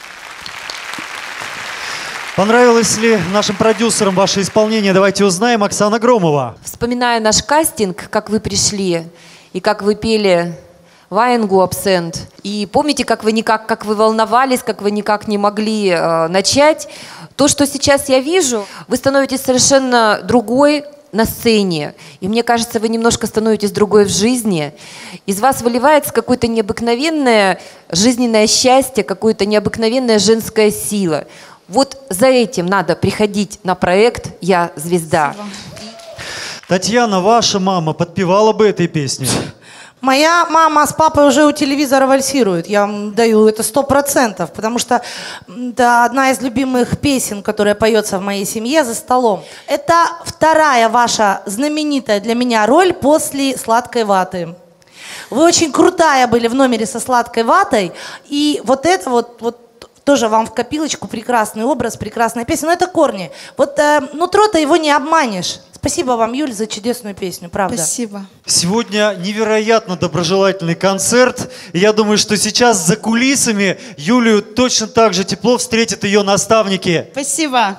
S9: Понравилось ли нашим продюсерам ваше исполнение? Давайте узнаем. Оксана Громова.
S11: Вспоминая наш кастинг, как вы пришли и как вы пели Ваенгу «Абсент». И помните, как вы никак, как вы волновались, как вы никак не могли э, начать. То, что сейчас я вижу, вы становитесь совершенно другой, на сцене, и мне кажется, вы немножко становитесь другой в жизни. Из вас выливается какое-то необыкновенное жизненное счастье, какое-то необыкновенная женская сила. Вот за этим надо приходить на проект «Я звезда».
S9: Татьяна, ваша мама подпевала бы этой песни?
S3: Моя мама с папой уже у телевизора вальсируют, я вам даю это сто процентов, потому что это одна из любимых песен, которая поется в моей семье за столом. Это вторая ваша знаменитая для меня роль после «Сладкой ваты». Вы очень крутая были в номере со «Сладкой ватой», и вот это вот, вот тоже вам в копилочку прекрасный образ, прекрасная песня, но это корни. Вот э, нутро-то его не обманешь. Спасибо вам, Юль, за чудесную песню, правда.
S21: Спасибо.
S9: Сегодня невероятно доброжелательный концерт. И я думаю, что сейчас за кулисами Юлию точно так же тепло встретят ее наставники.
S21: Спасибо.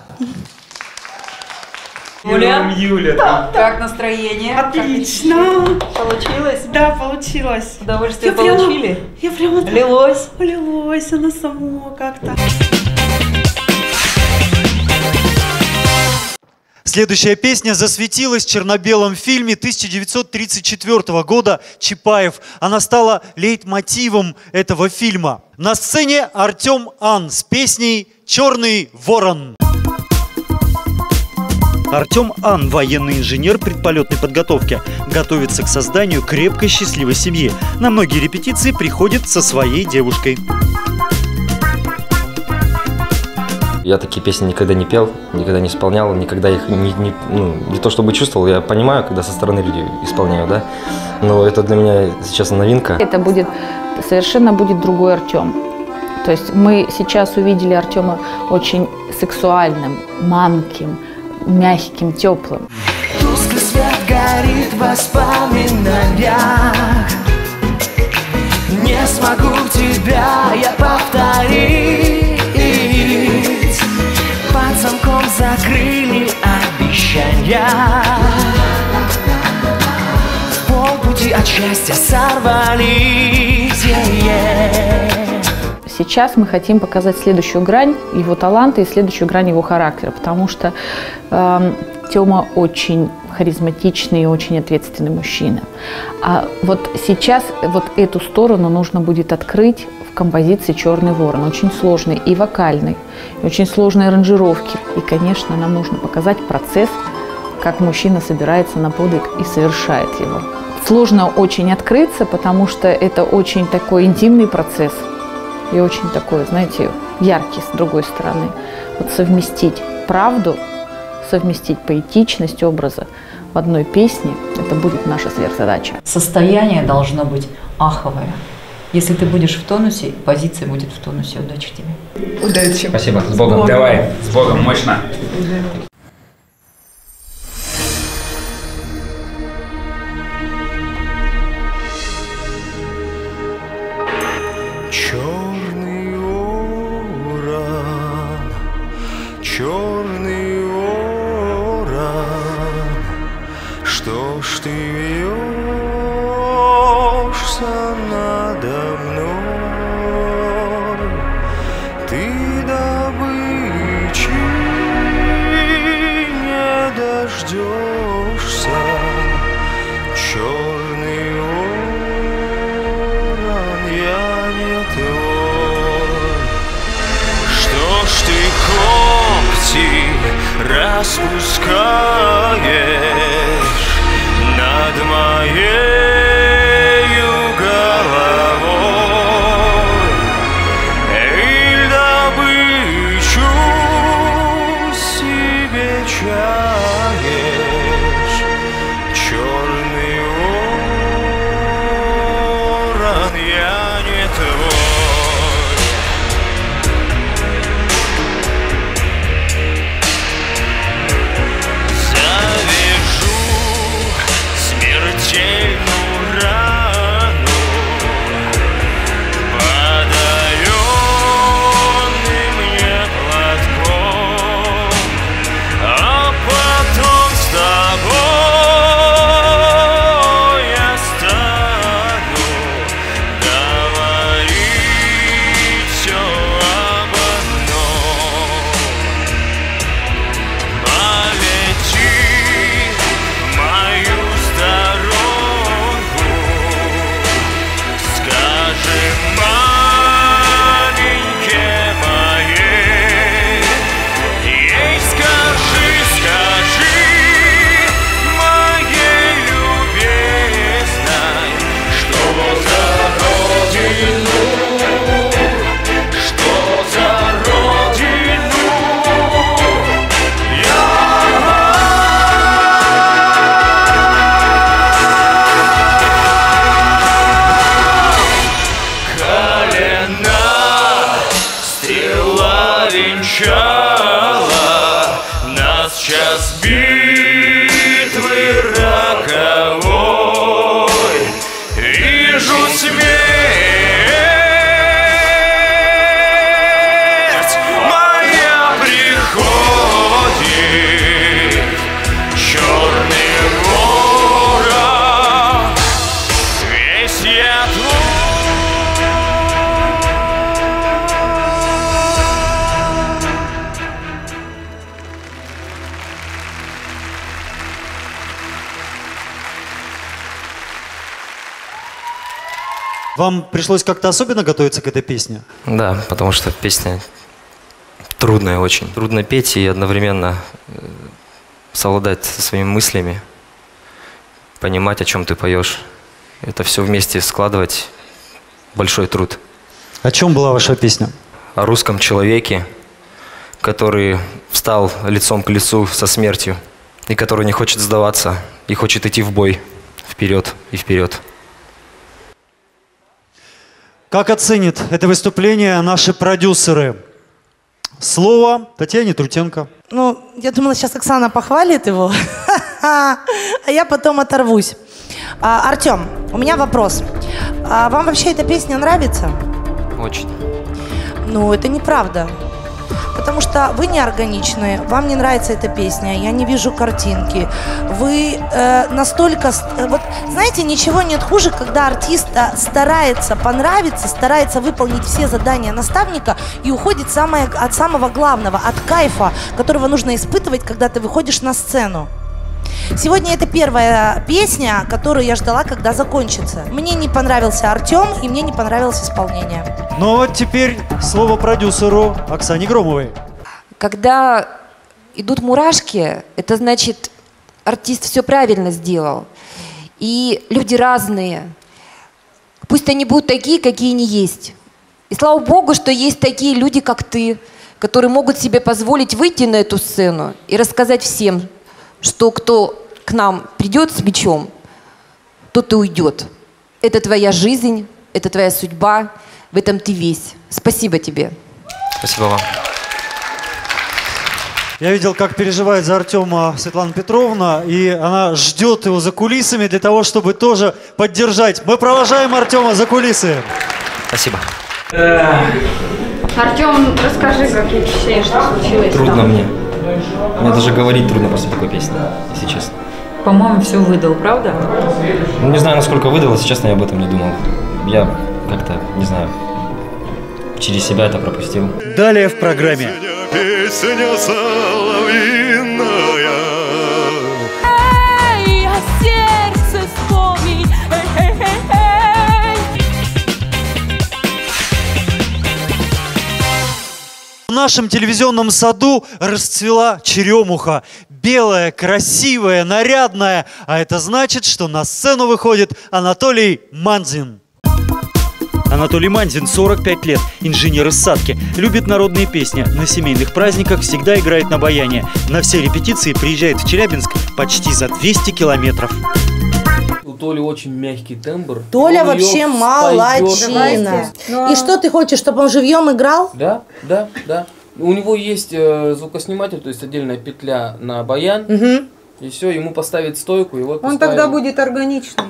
S5: Юля,
S21: Юля,
S5: как, как настроение?
S21: Отлично.
S5: Получилось?
S21: Да, получилось.
S5: Удовольствие
S21: Я прямо-
S5: получили?
S21: Я прямо так-
S5: Лилось?
S21: Лилось, оно само как-то.
S9: Следующая песня засветилась в черно-белом фильме тысяча девятьсот тридцать четвёртого года «Чапаев». Она стала лейтмотивом этого фильма. На сцене Артем Ан с песней «Черный ворон». Артем Ан, военный инженер предполетной подготовки, готовится к созданию крепкой счастливой семьи. На многие репетиции приходит со своей девушкой.
S10: Я такие песни никогда не пел, никогда не исполнял, никогда их не, не, ну, не то чтобы чувствовал, я понимаю, когда со стороны люди исполняют, да, но это для меня сейчас новинка.
S13: Это будет, совершенно будет другой Артем. То есть мы сейчас увидели Артема очень сексуальным, манким, мягким, теплым.
S2: Тусклый свет горит в воспоминаниях. Не смогу тебя я повторить. Под замком закрыли обещания. В полпути от счастья сорвались.
S13: Сейчас мы хотим показать следующую грань его таланта и следующую грань его характера, потому что э, Тёма очень харизматичный и очень ответственный мужчина. А вот сейчас вот эту сторону нужно будет открыть в композиции «Черный ворон». Очень сложный и вокальный, и очень сложные аранжировки. И, конечно, нам нужно показать процесс, как мужчина собирается на подвиг и совершает его. Сложно очень открыться, потому что это очень такой интимный процесс. И очень такой, знаете, яркий с другой стороны. Вот совместить правду, совместить поэтичность образа в одной песне, это будет наша сверхзадача.
S5: Состояние должно быть аховое. Если ты будешь в тонусе, позиция будет в тонусе. Удачи тебе.
S21: Удачи.
S20: Спасибо. С Богом. С Богом. Давай. С Богом. Мощно.
S2: Черный ворон, черный ворон, что ж ты вьешься надо мной? Ты добычи не дождешься, черный ворон, я не твой. Что ж ты когти распускаешь над моею головой? Или добычу себе чаешь, черный ворон, я не твой. Завяжу смертельную рану подаренный мне платком, а потом с тобой я стану говорить начало, нас час битвы роковой. Вижу смерть моя приходит, черный ворон, весь я твой.
S9: Вам пришлось как-то особенно готовиться к этой песне?
S10: Да, потому что песня трудная очень. Трудно петь и одновременно э, совладать со своими мыслями, понимать, о чем ты поешь. Это все вместе складывать большой труд.
S9: О чем была ваша песня?
S10: О русском человеке, который встал лицом к лицу со смертью и который не хочет сдаваться и хочет идти в бой вперед и вперед.
S9: Как оценят это выступление наши продюсеры? Слово Татьяне Трутенко.
S3: Ну, я думала, сейчас Оксана похвалит его, а я потом оторвусь. А, Артем, у меня вопрос. А вам вообще эта песня нравится?
S10: Очень.
S3: Ну, это неправда. Потому что вы неорганичные, вам не нравится эта песня, я не вижу картинки. Вы э, настолько... Вот, знаете, ничего нет хуже, когда артист э, старается понравиться, старается выполнить все задания наставника и уходит самое, от самого главного, от кайфа, которого нужно испытывать, когда ты выходишь на сцену. Сегодня это первая песня, которую я ждала, когда закончится. Мне не понравился Артем, и мне не понравилось исполнение.
S9: Ну вот теперь слово продюсеру Оксане Громовой.
S11: Когда идут мурашки, это значит, артист все правильно сделал. И люди разные. Пусть они будут такие, какие они есть. И слава богу, что есть такие люди, как ты, которые могут себе позволить выйти на эту сцену и рассказать всем, что кто к нам придет с мечом, тот и уйдет. Это твоя жизнь, это твоя судьба, в этом ты весь. Спасибо тебе.
S10: Спасибо вам.
S9: Я видел, как переживает за Артема Светлана Петровна, и она ждет его за кулисами для того, чтобы тоже поддержать. Мы провожаем Артема за кулисы.
S10: Спасибо.
S24: Артем, расскажи, какие впечатления, что случилось?
S10: Трудно мне. Мне даже говорить трудно после такой песни, если честно.
S5: По-моему, все выдал, правда?
S10: Ну, не знаю, насколько выдал, если честно, я об этом не думал. Я как-то, не знаю, через себя это пропустил.
S9: Далее в программе.
S2: Песня соловьиная.
S22: Эй, а сердце вспомни. Эй, эй, эй, эй.
S9: В нашем телевизионном саду расцвела черемуха. Белая, красивая, нарядная. А это значит, что на сцену выходит Анатолий Мандзин. Анатолий Мандзин, сорок пять лет, инженер из Садки. Любит народные песни. На семейных праздниках всегда играет на баяне. На все репетиции приезжает в Челябинск почти за двести километров.
S12: У Толи очень мягкий тембр.
S3: Толя
S12: Он
S3: вообще
S12: её
S3: молодчина.
S21: Ну,
S3: И что, ты хочешь, чтобы он живьем играл?
S12: Да, да, да. У него есть э, звукосниматель, то есть отдельная петля на баян.
S3: Угу.
S12: И все, ему поставить стойку, и вот
S21: Он
S12: поставил.
S21: тогда будет органичный.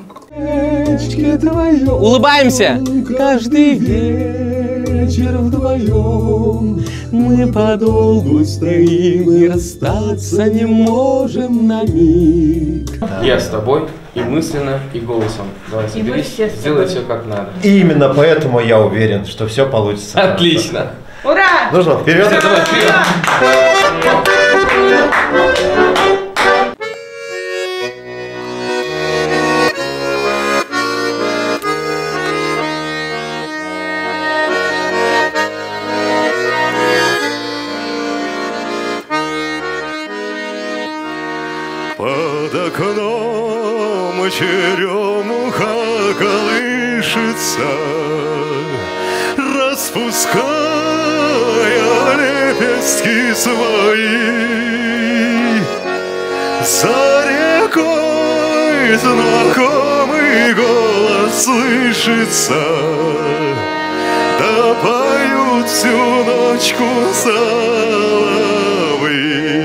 S12: Улыбаемся!
S23: Каждый вечер вдвоем мы подолгу стоим и расстаться не можем на миг.
S12: Я с тобой и мысленно, и голосом. Давай соберись, сделай все как надо.
S15: И именно поэтому я уверен, что все получится.
S12: Отлично!
S21: Ура!
S15: Ну что, вперед!
S12: Давай, вперед!
S2: Под окном черемуха колышется, распуская лепестки свои. За рекой знакомый голос слышится, да поют
S8: поют всю ночку соловьи.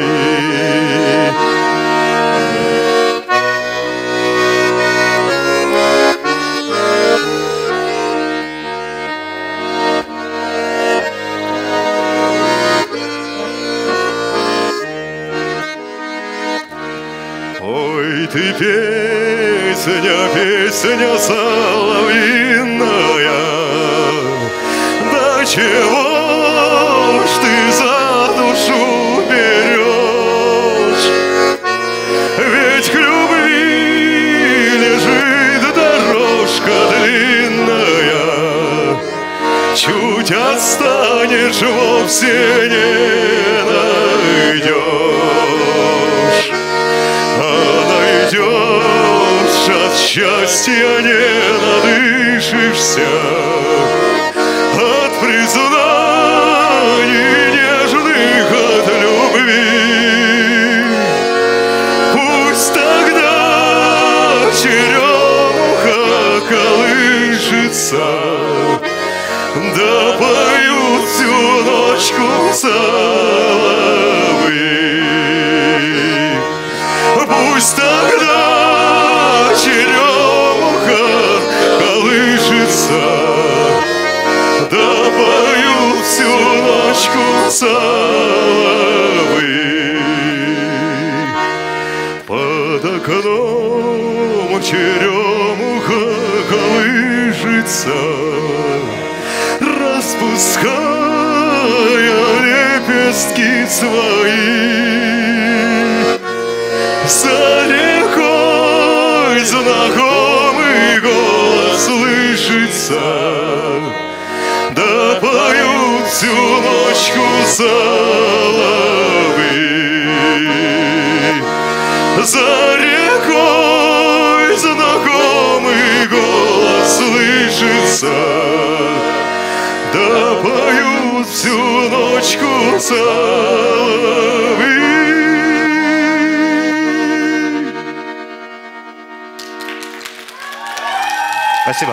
S8: Ой, ты песня, песня соловьиная, да чего ж ты за душу берешь? Ведь к любви лежит дорожка длинная, чуть отстанешь, вовсе не найдешь. А найдешь, от счастья не надышишься, от признаний нежных, от любви. Пусть тогда черемуха колышется, да поют всю ночку соловьи. Пусть тогда черемуха колышется, да поют всю ночку соловьи. Под окном черемуха колышется, распуская лепестки свои. За рекой знакомый голос слышится, да поют всю ночку соловьи. За рекой знакомый голос слышится, да поют всю ночку соловьи.
S9: Спасибо.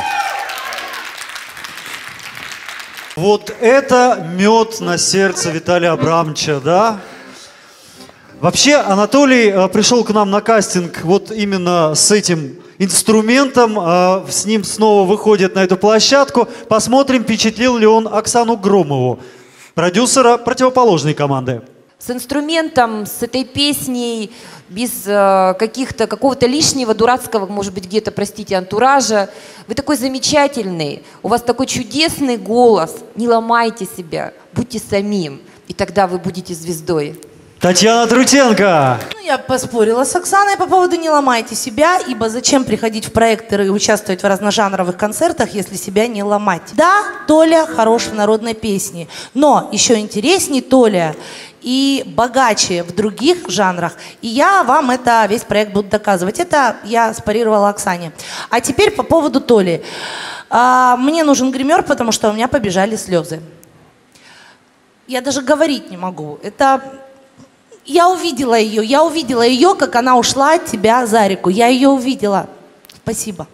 S9: Вот это мед на сердце Виталия Абрамовича, да? Вообще, Анатолий э, пришел к нам на кастинг вот именно с этим инструментом. Э, с ним снова выходит на эту площадку. Посмотрим, впечатлил ли он Оксану Громову, продюсера противоположной команды.
S11: С инструментом, с этой песней, без э, каких-то, какого-то лишнего, дурацкого, может быть, где-то, простите, антуража. Вы такой замечательный, у вас такой чудесный голос. Не ломайте себя, будьте самим, и тогда вы будете звездой.
S9: Татьяна Трутенко.
S3: Ну, я поспорила с Оксаной по поводу «не ломайте себя», ибо зачем приходить в проекторы и участвовать в разножанровых концертах, если себя не ломать? Да, Толя хорош в народной песне, но еще интересней Толя и богаче в других жанрах. И я вам это, весь проект буду доказывать. Это я спарировала Оксане. А теперь по поводу Толи. А, мне нужен гример, потому что у меня побежали слезы. Я даже говорить не могу. Это... Я увидела ее, я увидела ее, как она ушла от тебя за реку. Я ее увидела. Спасибо.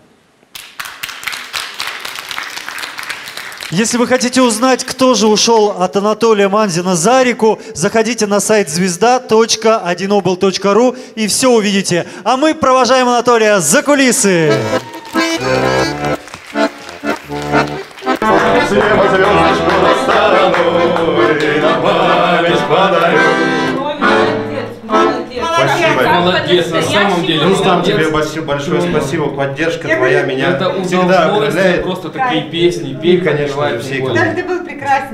S9: Если вы хотите узнать, кто же ушел от Анатолия Манзина за реку, заходите на сайт звезда точка один обл точка ру и все увидите. А мы провожаем Анатолия за кулисы.
S15: Спасибо.
S14: Молодец, на самом деле.
S15: Рустам, тебе большое, большое спасибо, поддержка твоя меня
S14: это
S15: всегда окрыляет.
S14: Просто такие песни,
S15: И, конечно, все.
S21: Да, ты был прекрасен.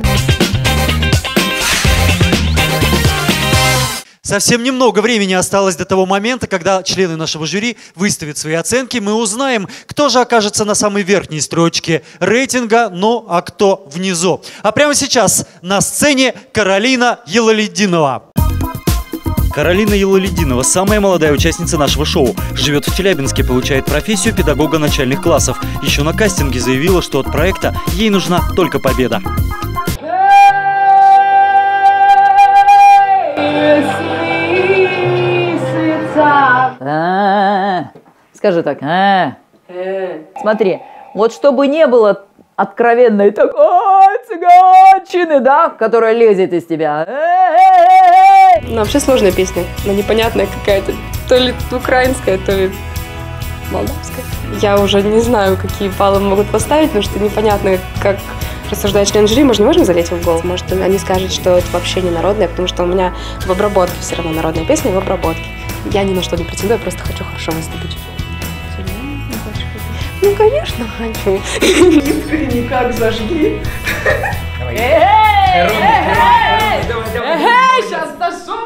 S9: Совсем немного времени осталось до того момента, когда члены нашего жюри выставят свои оценки. Мы узнаем, кто же окажется на самой верхней строчке рейтинга, ну а кто внизу. А прямо сейчас на сцене Каролина Елалидинова.
S1: Каролина Елалидинова, самая молодая участница нашего шоу. Живет в Челябинске, получает профессию педагога начальных классов. Еще на кастинге заявила, что от проекта ей нужна только победа.
S5: А-а-а. Скажи так. А-а-а. Смотри, вот чтобы не было откровенной такой
S16: цыганчины, да, которая лезет из тебя.
S24: Ну, вообще сложная песня, но непонятная какая-то. То ли украинская, то ли молдавская. Я уже не знаю, какие баллы могут поставить, потому что непонятно, как рассуждает член жюри. Мы же не можем залезть в голову. Может, они скажут, что это вообще не народное, потому что у меня в обработке все равно народная песня в обработке. Я ни на что не претендую, я просто хочу хорошо выступить. Ну, конечно, хочу.
S16: Искренне как зажги.
S24: Эй, сейчас дошел.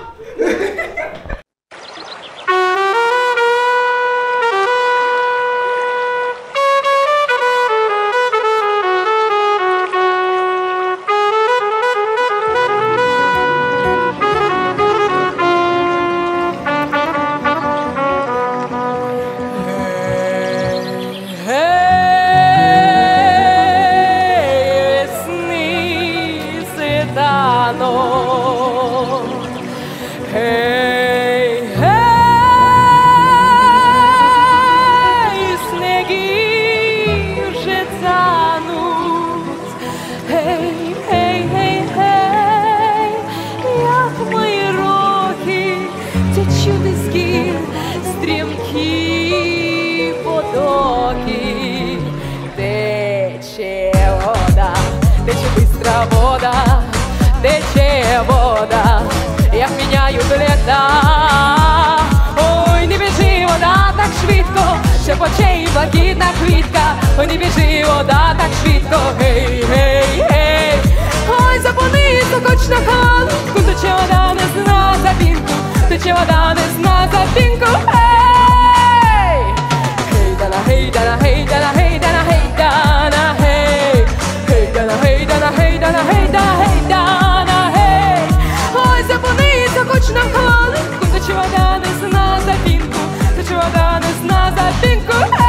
S22: Вода, тече вода, як міняють літа. Ой, не біжи, вода так швидко, шепоче і блакитна квітка. Ой, не біжи, вода так швидко, гей, гей, гей. Ой, запонися хоч на хвилинку, тече вода не зна запінку, тече вода не зна запінку, гей. Гей, дана, гей, дана, гей, дана, гей, дана, гей, дана, гей. Дана, гей, дана, гей, дана, гей, дана, гей, дана, гей. Ой, запонися хоч на хвилинку, тече вода не зна запінку, тече вода не зна запінку, гей.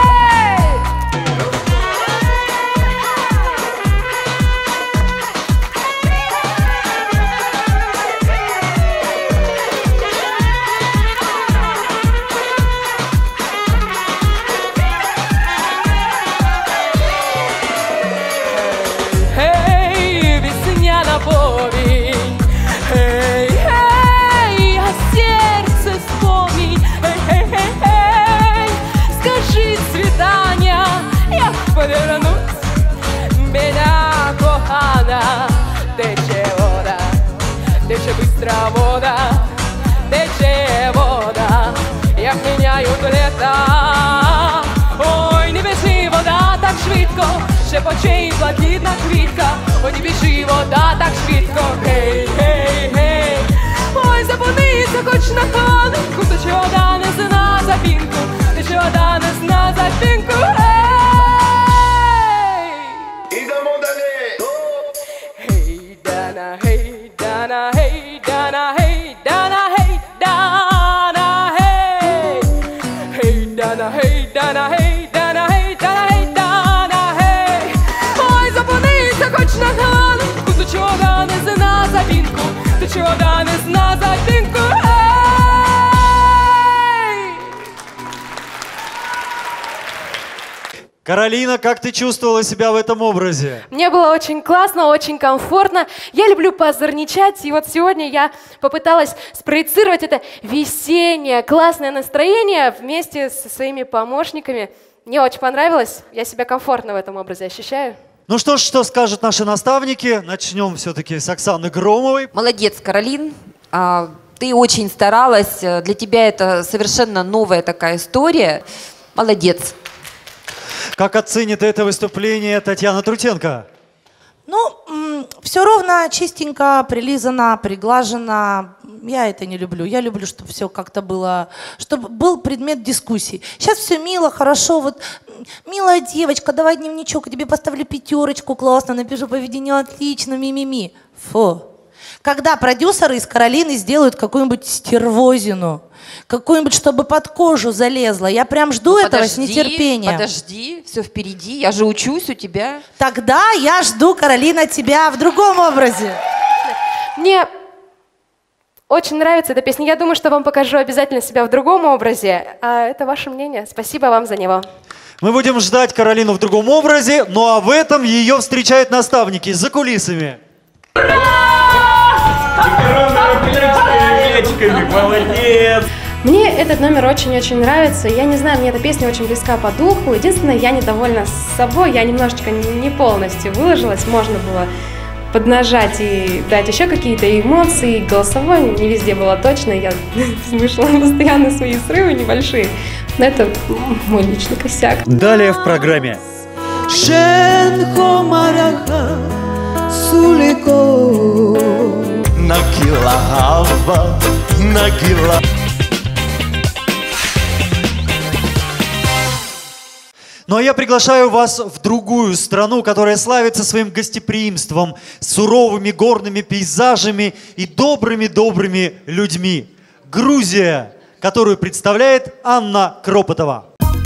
S22: Повернуть меня, кохана, тече вода, тече быстро вода, тече вода, як міняють літа. Ой, не біжи, вода так швидко, шепоче і блакитна квітка. Ой, не біжи, вода так швидко, гей, гей, гей. Ой, запонися хоч на хвилинку, тече вода не зна запінку, тече вода не зна запінку, гей. Hey Dana, hey Dana, hey Dana, hey Dana, hey. Hey Dana, hey Dana, hey Dana, hey Dana, hey Dana, hey. Ой, запонися хоч на хвилинку, до чого да не зна запінку, до чого да не зна запінку, hey.
S9: Каролина, как ты чувствовала себя в этом образе?
S24: Мне было очень классно, очень комфортно. Я люблю позорничать, и вот сегодня я попыталась спроецировать это весеннее, классное настроение вместе со своими помощниками. Мне очень понравилось, я себя комфортно в этом образе ощущаю.
S9: Ну что ж, что скажут наши наставники? Начнем все-таки с Оксаны Громовой.
S11: Молодец, Каролин. А, ты очень старалась. Для тебя это совершенно новая такая история. Молодец.
S9: Как оценит это выступление Татьяна Трутенко?
S3: Ну, все ровно, чистенько, прилизано, приглажено. Я это не люблю. Я люблю, чтобы все как-то было, чтобы был предмет дискуссий. Сейчас все мило, хорошо. Вот, милая девочка, давай дневничок, я тебе поставлю пятерочку, классно, напишу поведение отлично, ми-ми-ми. Фу. Когда продюсеры из Каролины сделают какую-нибудь стервозину, какую-нибудь, чтобы под кожу залезла. Я прям жду
S11: ну,
S3: этого
S11: подожди,
S3: с нетерпением.
S11: Подожди, все впереди, я же учусь у тебя.
S3: Тогда я жду, Каролина, тебя в другом образе.
S24: Мне очень нравится эта песня. Я думаю, что вам покажу обязательно себя в другом образе. А это ваше мнение. Спасибо вам за него.
S9: Мы будем ждать Каролину в другом образе, ну а в этом ее встречают наставники за кулисами.
S4: Молодец! Мне этот номер очень-очень нравится. Я не знаю, мне эта песня очень близка по духу. Единственное, я недовольна собой. Я немножечко не полностью выложилась. Можно было поднажать и дать еще какие-то эмоции. Голосовой не везде было точно. Я слышала постоянно свои срывы небольшие. Но это мой личный косяк.
S9: Далее в программе. Ну а я приглашаю вас в другую страну, которая славится своим гостеприимством, суровыми горными пейзажами и добрыми-добрыми людьми. Грузия, которую представляет Анна Кропотова.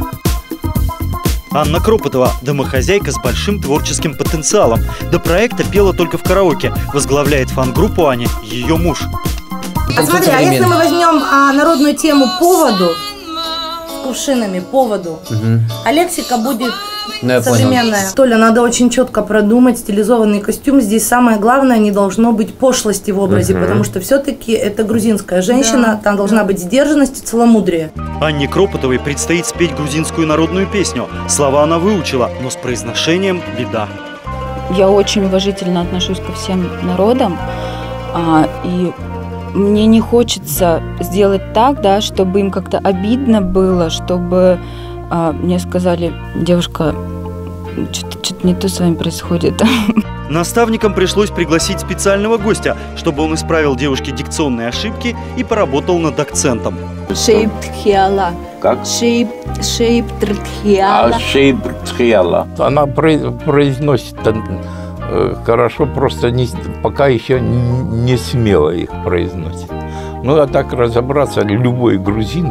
S9: Анна Кропотова – домохозяйка с большим творческим потенциалом. До проекта пела только в караоке. Возглавляет фан-группу Ани ее муж.
S3: А смотри, а если мы возьмем а, народную тему «Поводу», с кувшинами «Поводу», угу. а лексика будет ну, современная. Толя, надо очень четко продумать стилизованный костюм. Здесь самое главное, не должно быть пошлости в образе, угу. потому что все-таки это грузинская женщина, да. там должна быть сдержанность и целомудрие.
S1: Анне Кропотовой предстоит спеть грузинскую народную песню. Слова она выучила, но с произношением беда.
S17: Я очень уважительно отношусь ко всем народам, а, и мне не хочется сделать так, да, чтобы им как-то обидно было, чтобы а, мне сказали: девушка, что-то не то с вами происходит.
S1: Наставникам пришлось пригласить специального гостя, чтобы он исправил девушке дикционные ошибки и поработал над акцентом.
S18: Шейптхиала.
S19: Как?
S18: Шейп, шейптхиала.
S19: А шейптхиала. Она произносит хорошо, просто не, пока еще не смело их произносит. Ну, а так разобраться, любой грузин,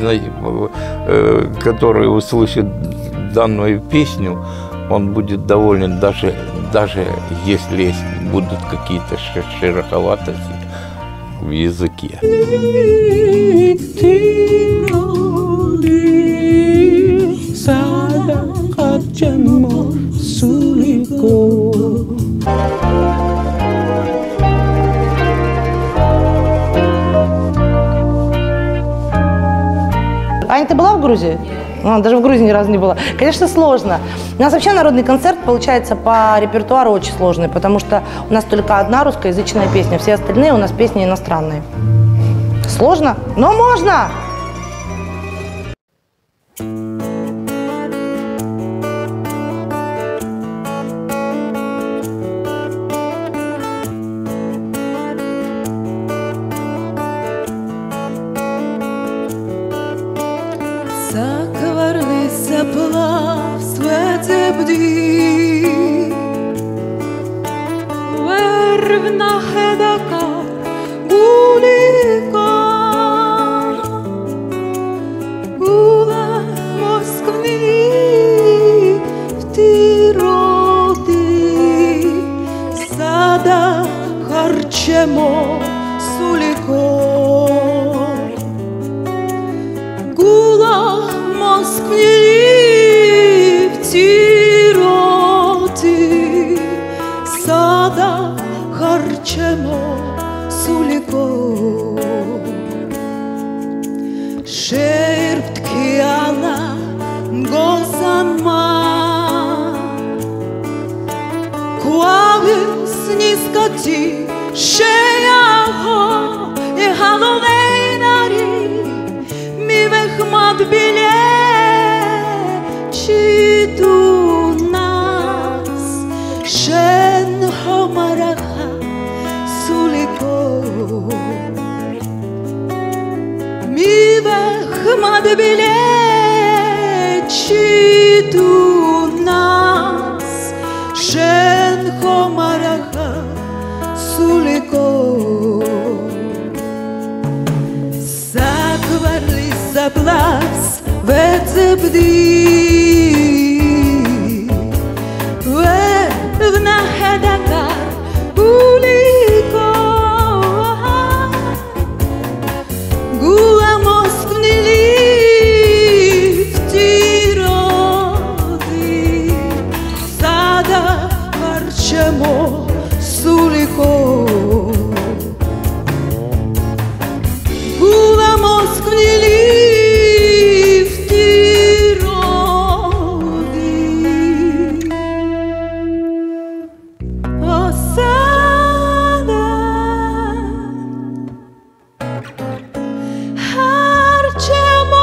S19: который услышит данную песню, он будет доволен, даже, даже если будут какие-то шероховатости в языке.
S3: Аня, ты была в Грузии? А, даже в Грузии ни разу не была. Конечно, сложно. У нас вообще народный концерт получается по репертуару очень сложный, потому что у нас только одна русскоязычная песня, все остальные у нас песни иностранные. Сложно, но можно!
S18: Harčemo suliko Guvamo sklili v tirovi A sada Harčemo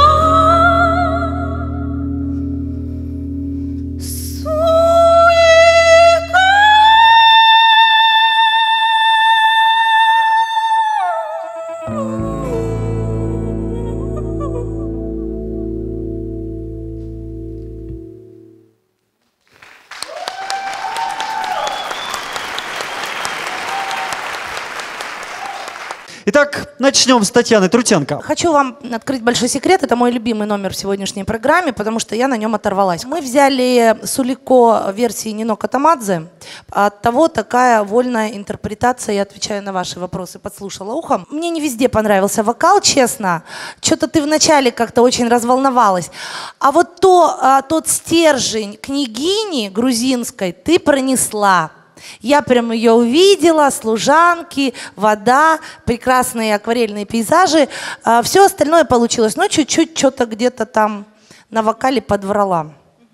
S9: Итак, начнем с Татьяны Трутенко.
S3: Хочу вам открыть большой секрет. Это мой любимый номер в сегодняшней программе, потому что я на нем оторвалась. Мы взяли Сулико версии Нино Катамадзе. От того такая вольная интерпретация, я отвечаю на ваши вопросы, подслушала ухом. Мне не везде понравился вокал, честно. Что-то ты вначале как-то очень разволновалась. А вот то, а, тот стержень княгини грузинской ты пронесла. Я прям ее увидела, служанки, вода, прекрасные акварельные пейзажи. А, все остальное получилось, но чуть-чуть что-то где-то там на вокале подврала.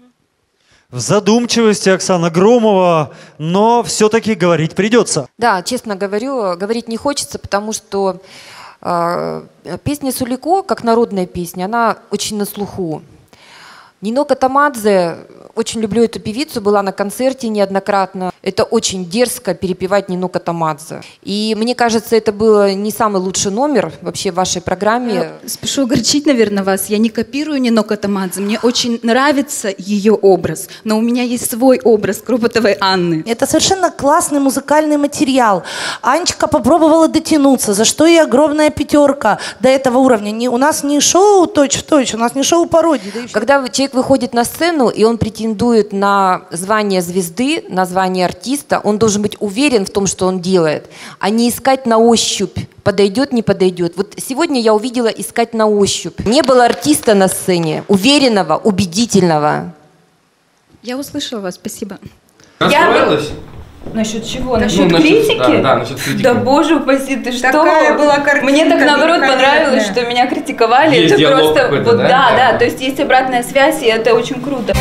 S9: В задумчивости Оксана Громова, но все-таки говорить придется.
S11: Да, честно говорю, говорить не хочется, потому что э, песня Сулико, как народная песня, она очень на слуху. Нино Катамадзе, очень люблю эту певицу, была на концерте неоднократно. Это очень дерзко перепевать Нино Катамадзе. И мне кажется, это был не самый лучший номер вообще в вашей программе.
S17: Спешу огорчить, наверное, вас. Я не копирую Нино Катамадзе. Мне очень нравится ее образ. Но у меня есть свой образ Кропотовой Анны.
S3: Это совершенно классный музыкальный материал. Анечка попробовала дотянуться, за что ей огромная пятерка до этого уровня. Не, у нас не шоу точь-в-точь, у нас не шоу-пародия. Да.
S11: Когда человек выходит на сцену, и он претендует на звание звезды, на звание артиста, он должен быть уверен в том, что он делает, а не искать на ощупь, подойдет, не подойдет. Вот сегодня я увидела искать на ощупь. Не было артиста на сцене, уверенного, убедительного.
S17: Я услышала вас, спасибо.
S14: Расстроилась?
S17: Насчет чего?
S14: Ну,
S17: Насчет
S14: насчет,
S17: критики?
S14: Да, да, насчет критики.
S17: Да боже упаси, ты что?
S21: Такая была картинка.
S17: Мне так наоборот понравилось, что меня критиковали.
S14: Есть
S17: это
S14: диалог
S17: просто
S14: какой-то,
S17: вот,
S14: да?
S17: да,
S14: Да.
S17: да, то есть есть обратная связь, и это очень круто.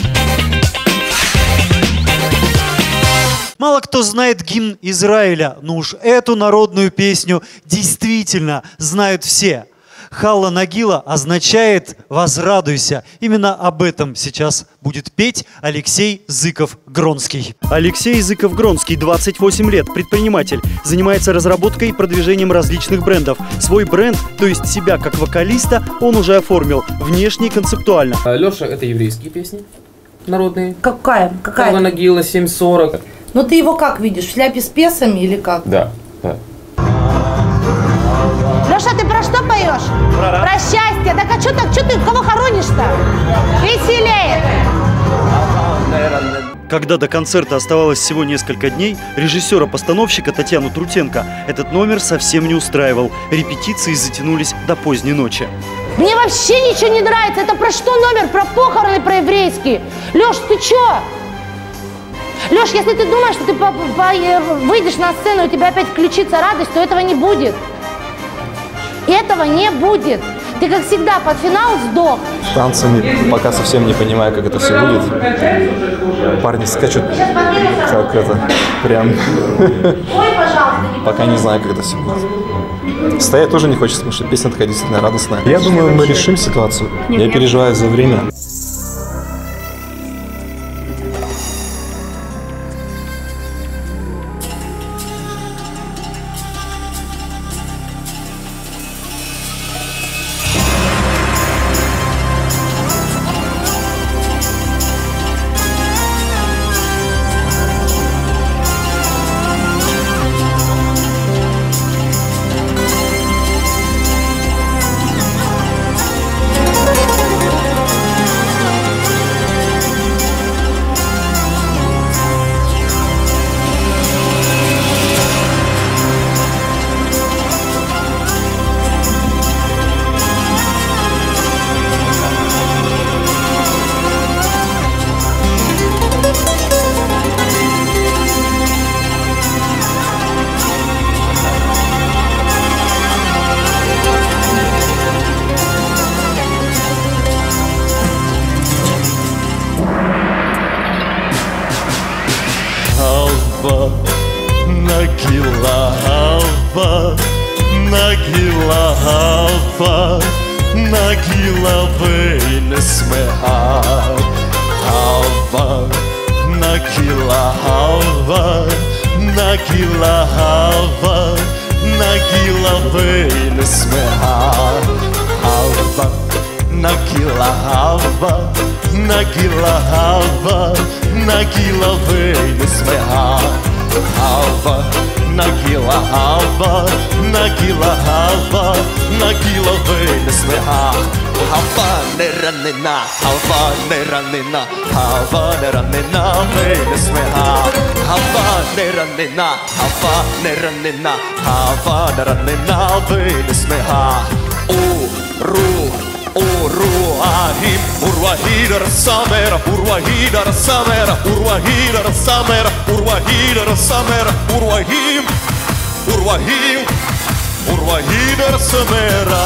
S9: Мало кто знает гимн Израиля, но уж эту народную песню действительно знают все. Халла Нагила означает «возрадуйся». Именно об этом сейчас будет петь Алексей Зыков-Гронский.
S1: Алексей Зыков-Гронский, двадцать восемь лет, предприниматель. Занимается разработкой и продвижением различных брендов. Свой бренд, то есть себя как вокалиста, он уже оформил внешне и концептуально.
S14: Леша, это еврейские песни народные.
S3: Какая? Какая?
S14: Халла Нагила, семь сорок.
S3: Ну ты его как видишь? В шляпе с песами или как?
S14: Да, да.
S3: Леша, ты про что поешь? Про, про счастье. Так а что так? Что ты кого хоронишь-то? Веселее.
S1: Когда до концерта оставалось всего несколько дней, режиссера-постановщика Татьяну Трутенко этот номер совсем не устраивал. Репетиции затянулись до поздней ночи.
S3: Мне вообще ничего не нравится. Это про что номер? Про похороны, про еврейские. Леш, ты чё? Леш, если ты думаешь, что ты по по выйдешь на сцену и у тебя опять включится радость, то этого не будет. Этого не будет. Ты, как всегда, под финал сдох.
S6: С танцами пока совсем не понимаю, как это все будет. Парни скачут, как это, прям. Пока не знаю, как это все будет. Стоять тоже не хочется, потому что песня такая действительно радостная. Я думаю, мы решим ситуацию. Я переживаю за время.
S8: Hava, Nagila Hava, Nagila Hava, Nagila Venus Meha. Hava, Nagila Hava, Nagila Hava, Nagila Venus Meha. Hava, Nagila Hava, Nagila Hava, Nagila Venus Meha. Hava, Nagila Hava, Nagila Hava, Nagila Venus Meha. Hava neranena, Hava neranena, Hava neranena Venus Meha. Hava neranena, Hava neranena, Hava neranena Venus Meha. O ru Urwahim, Urwahida Rasamera, Urwahida Rasamera, Urwahida Rasamera, Urwahida Rasamera, Urwahim, Urwahim, Urwahida Rasamera.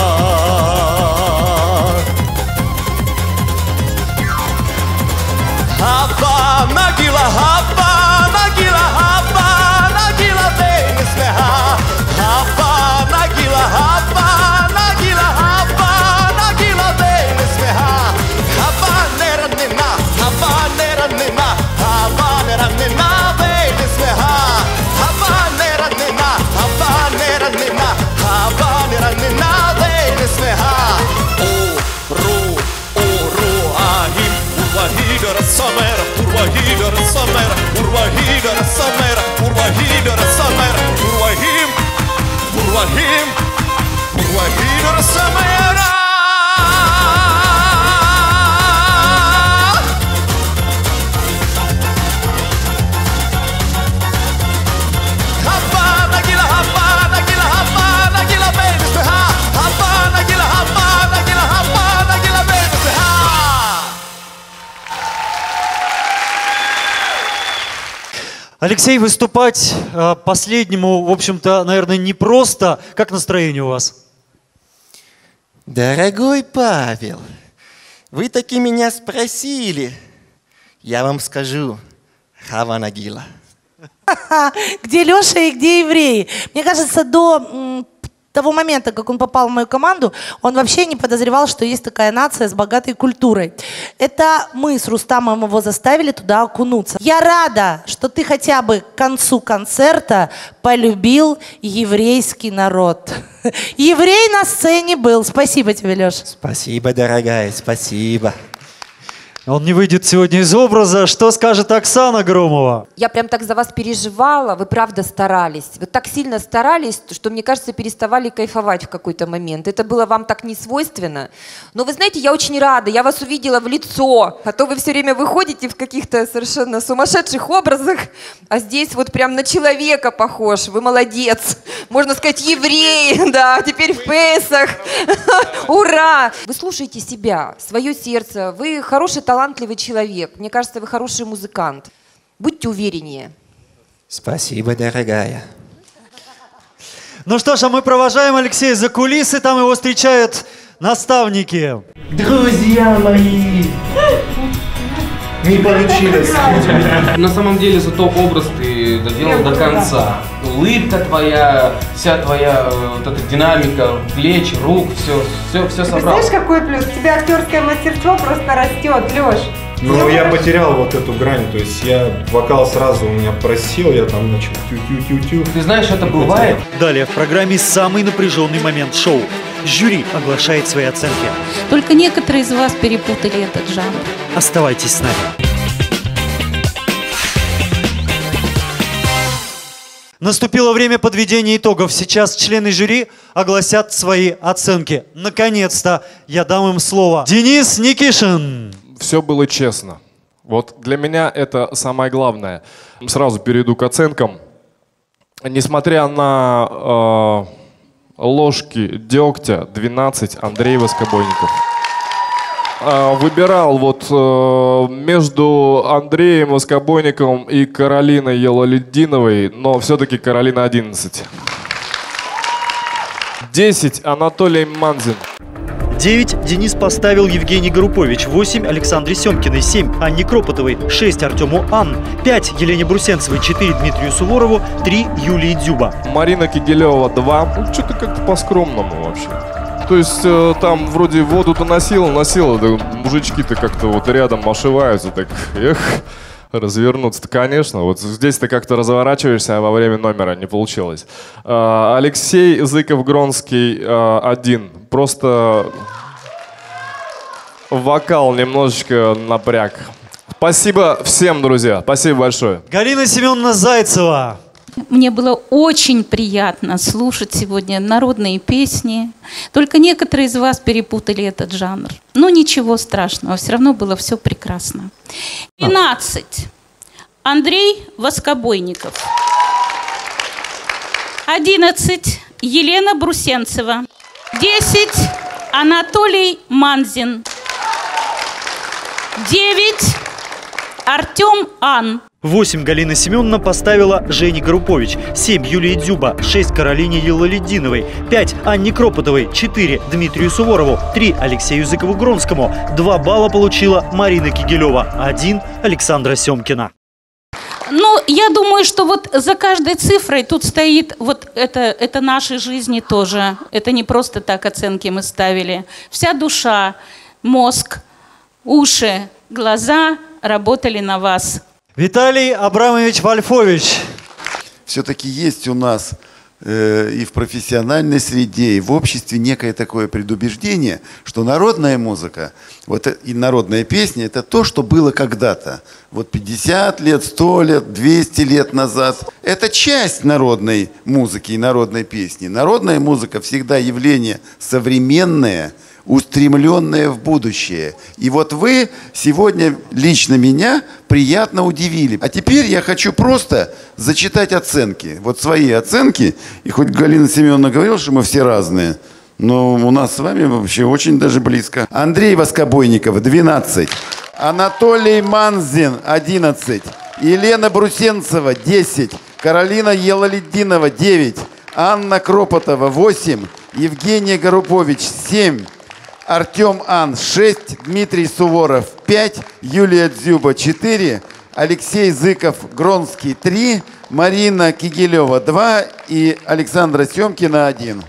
S8: Hava, Nagila, Hava, Nagila, Hava, Nagila Venus Meha. Hava, Nagila, Hava, Nagila, Hava, Nagila Venus Meha. Hava, Neranena, Hava, Neranena, Hava, Neranena Venus Meha. Hava, Neranena, Hava, Neranena, Hava, Neranena Venus Meha. O, Ru, O, Ru, Ahim, Urwahida Rasamera, Urwahida Rasamera, Urwahida Rasamera, Urwahida Rasamera, Urwahim, Urwahim, Urwahida Rasamera. Hava, Nagila, Hava, Nagila, Hava, Nagila Venus Meha. Hava, Nagila, Hava, Nagila, Hava, Nagila Venus Meha.
S9: Алексей, выступать э, последнему, в общем-то, наверное, непросто. Как настроение у вас?
S7: Дорогой Павел, вы таки меня спросили. Я вам скажу, Хава Нагила.
S3: Где Леша и где евреи? Мне кажется, до м, того момента, как он попал в мою команду, он вообще не подозревал, что есть такая нация с богатой культурой. Это мы с Рустамом его заставили туда окунуться. Я рада, что ты хотя бы к концу концерта полюбил еврейский народ. Еврей на сцене был. Спасибо тебе, Леша.
S7: Спасибо, дорогая, спасибо.
S9: Он не выйдет сегодня из образа. Что скажет Оксана Громова?
S11: Я прям так за вас переживала, вы правда старались. Вы так сильно старались, что, мне кажется, переставали кайфовать в какой-то момент. Это было вам так не свойственно. Но вы знаете, я очень рада, я вас увидела в лицо, а то вы все время выходите в каких-то совершенно сумасшедших образах, а здесь вот прям на человека похож. Вы молодец. Можно сказать, еврей, да, теперь в Песах. Ура! Вы слушаете себя, свое сердце, вы хороший, талантливый человек. Мне кажется, вы хороший музыкант. Будьте увереннее.
S7: Спасибо, дорогая.
S9: Ну что ж, а мы провожаем Алексея за кулисы. Там его встречают наставники.
S15: Друзья мои! Не получилось.
S14: На самом деле, зато образ ты доделал до конца. Улыбка твоя, вся твоя вот эта динамика плеч, рук, все, все, все собрал.
S21: Знаешь, какой плюс? У тебя актерское мастерство просто растет, Леш.
S6: Ну, я потерял вот эту грань, то есть я вокал сразу у меня просил, я там начал тю-тю-тю-тю.
S14: Ты знаешь, это бывает.
S1: Далее в программе самый напряженный момент шоу. Жюри оглашает свои оценки.
S10: Только некоторые из вас перепутали этот жанр.
S1: Оставайтесь с нами.
S9: Наступило время подведения итогов. Сейчас члены жюри огласят свои оценки. Наконец-то я дам им слово. Денис Никишин.
S13: Все было честно. Вот для меня это самое главное. Сразу перейду к оценкам. Несмотря на э, ложки дегтя, двенадцать, Андрей Воскобойников. Э, выбирал вот э, между Андреем Воскобойниковым и Каролиной Ялалетдиновой, но все-таки Каролина одиннадцать. десять, Анатолий Манзин.
S1: девять Денис поставил Евгений Гарупович, восемь Александре Семкиной, семь Анне Кропотовой, шесть Артему Ан, пять Елене Брусенцевой, четыре Дмитрию Суворову, три Юлии Дзюба.
S13: Марина Кигелева два. Ну, что-то как-то по-скромному вообще. То есть э, там вроде воду-то носила, носила, да мужички-то как-то вот рядом ошиваются, так, эх, развернуться-то, конечно. Вот здесь ты как-то разворачиваешься, а во время номера не получилось. Э, Алексей Зыков-Гронский э, один. Просто вокал немножечко напряг. Спасибо всем, друзья. Спасибо большое.
S9: Галина Семеновна Зайцева.
S10: Мне было очень приятно слушать сегодня народные песни. Только некоторые из вас перепутали этот жанр. Но ничего страшного, все равно было все прекрасно. двенадцать. Андрей Воскобойников. одиннадцать. Елена Брусенцева. десять. Анатолий Манзин. девять. Артем Ан.
S1: восемь Галина Семеновна поставила Жене Гарупович, семь Юлии Дзюба, шесть Каролине Елалидиновой, пять Анне Кропотовой, четыре Дмитрию Суворову, три Алексею Зыкову-Гронскому, два балла получила Марина Кигелева, один Александра Семкина.
S10: Ну, я думаю, что вот за каждой цифрой тут стоит вот это, это нашей жизни тоже. Это не просто так оценки мы ставили. Вся душа, мозг, уши, глаза работали на вас.
S9: Виталий Абрамович Вольфович.
S2: Все-таки есть у нас э, и в профессиональной среде, и в обществе некое такое предубеждение, что народная музыка, вот, и народная песня – это то, что было когда-то. Вот пятьдесят лет, сто лет, двести лет назад. Это часть народной музыки и народной песни. Народная музыка всегда явление современное, устремленное в будущее. И вот вы сегодня лично меня приятно удивили. А теперь я хочу просто зачитать оценки. Вот свои оценки. И хоть Галина Семеновна говорила, что мы все разные, но у нас с вами вообще очень даже близко. Андрей Воскобойников, двенадцать. Анатолий Манзин, одиннадцать. Елена Брусенцева, десять. Каролина Елалидинова, девять. Анна Кропотова, восемь. Евгения Гарупович, семь. Артем Ан, шесть, Дмитрий Суворов, пять, Юлия Дзюба, четыре, Алексей Зыков-Гронский, три, Марина Кигелева, два и Александра Семкина, один.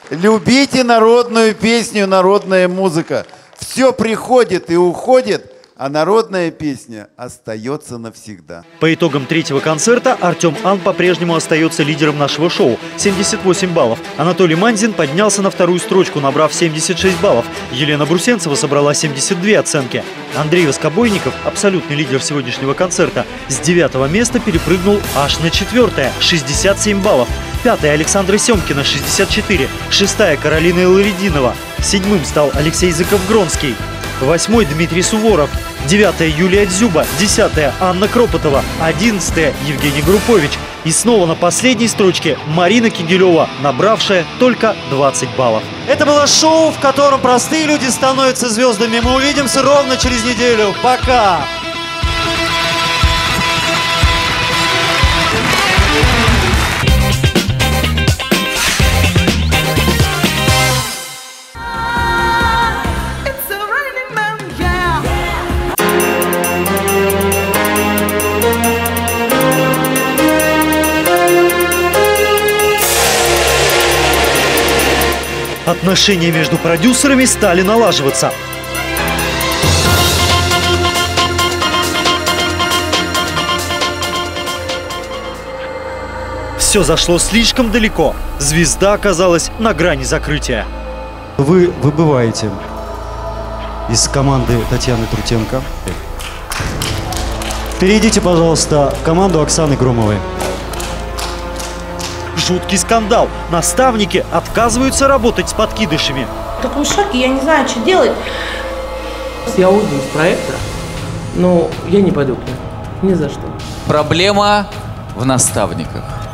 S2: Любите народную песню, народная музыка. Все приходит и уходит, а народная песня остается навсегда.
S1: По итогам третьего концерта Артем Ан по-прежнему остается лидером нашего шоу – семьдесят восемь баллов. Анатолий Манзин поднялся на вторую строчку, набрав семьдесят шесть баллов. Елена Брусенцева собрала семьдесят две оценки. Андрей Воскобойников, абсолютный лидер сегодняшнего концерта, с девятого места перепрыгнул аж на четвертое – шестьдесят семь баллов. Пятая Александра Семкина – шестьдесят четыре. Шестая Каролина Елалидинова. Седьмым стал Алексей Зыков-Гронский. Восьмой Дмитрий Суворов. Девятая Юлия Дзюба. Десятая Анна Кропотова. Одиннадцатая Евгений Гарупович. И снова на последней строчке Марина Кигелева, набравшая только двадцать баллов.
S9: Это было шоу, в котором простые люди становятся звездами. Мы увидимся ровно через неделю. Пока!
S1: Отношения между продюсерами стали налаживаться. Все зашло слишком далеко. Звезда оказалась на грани закрытия.
S9: Вы выбываете из команды Татьяны Трутенко. Перейдите, пожалуйста, в команду Оксаны Громовой.
S1: Жуткий скандал. Наставники отказываются работать с подкидышами.
S3: Такой шок, и я не знаю, что делать.
S14: Я уйду из проекта, но я не пойду к ним. Ни за что.
S12: Проблема в наставниках.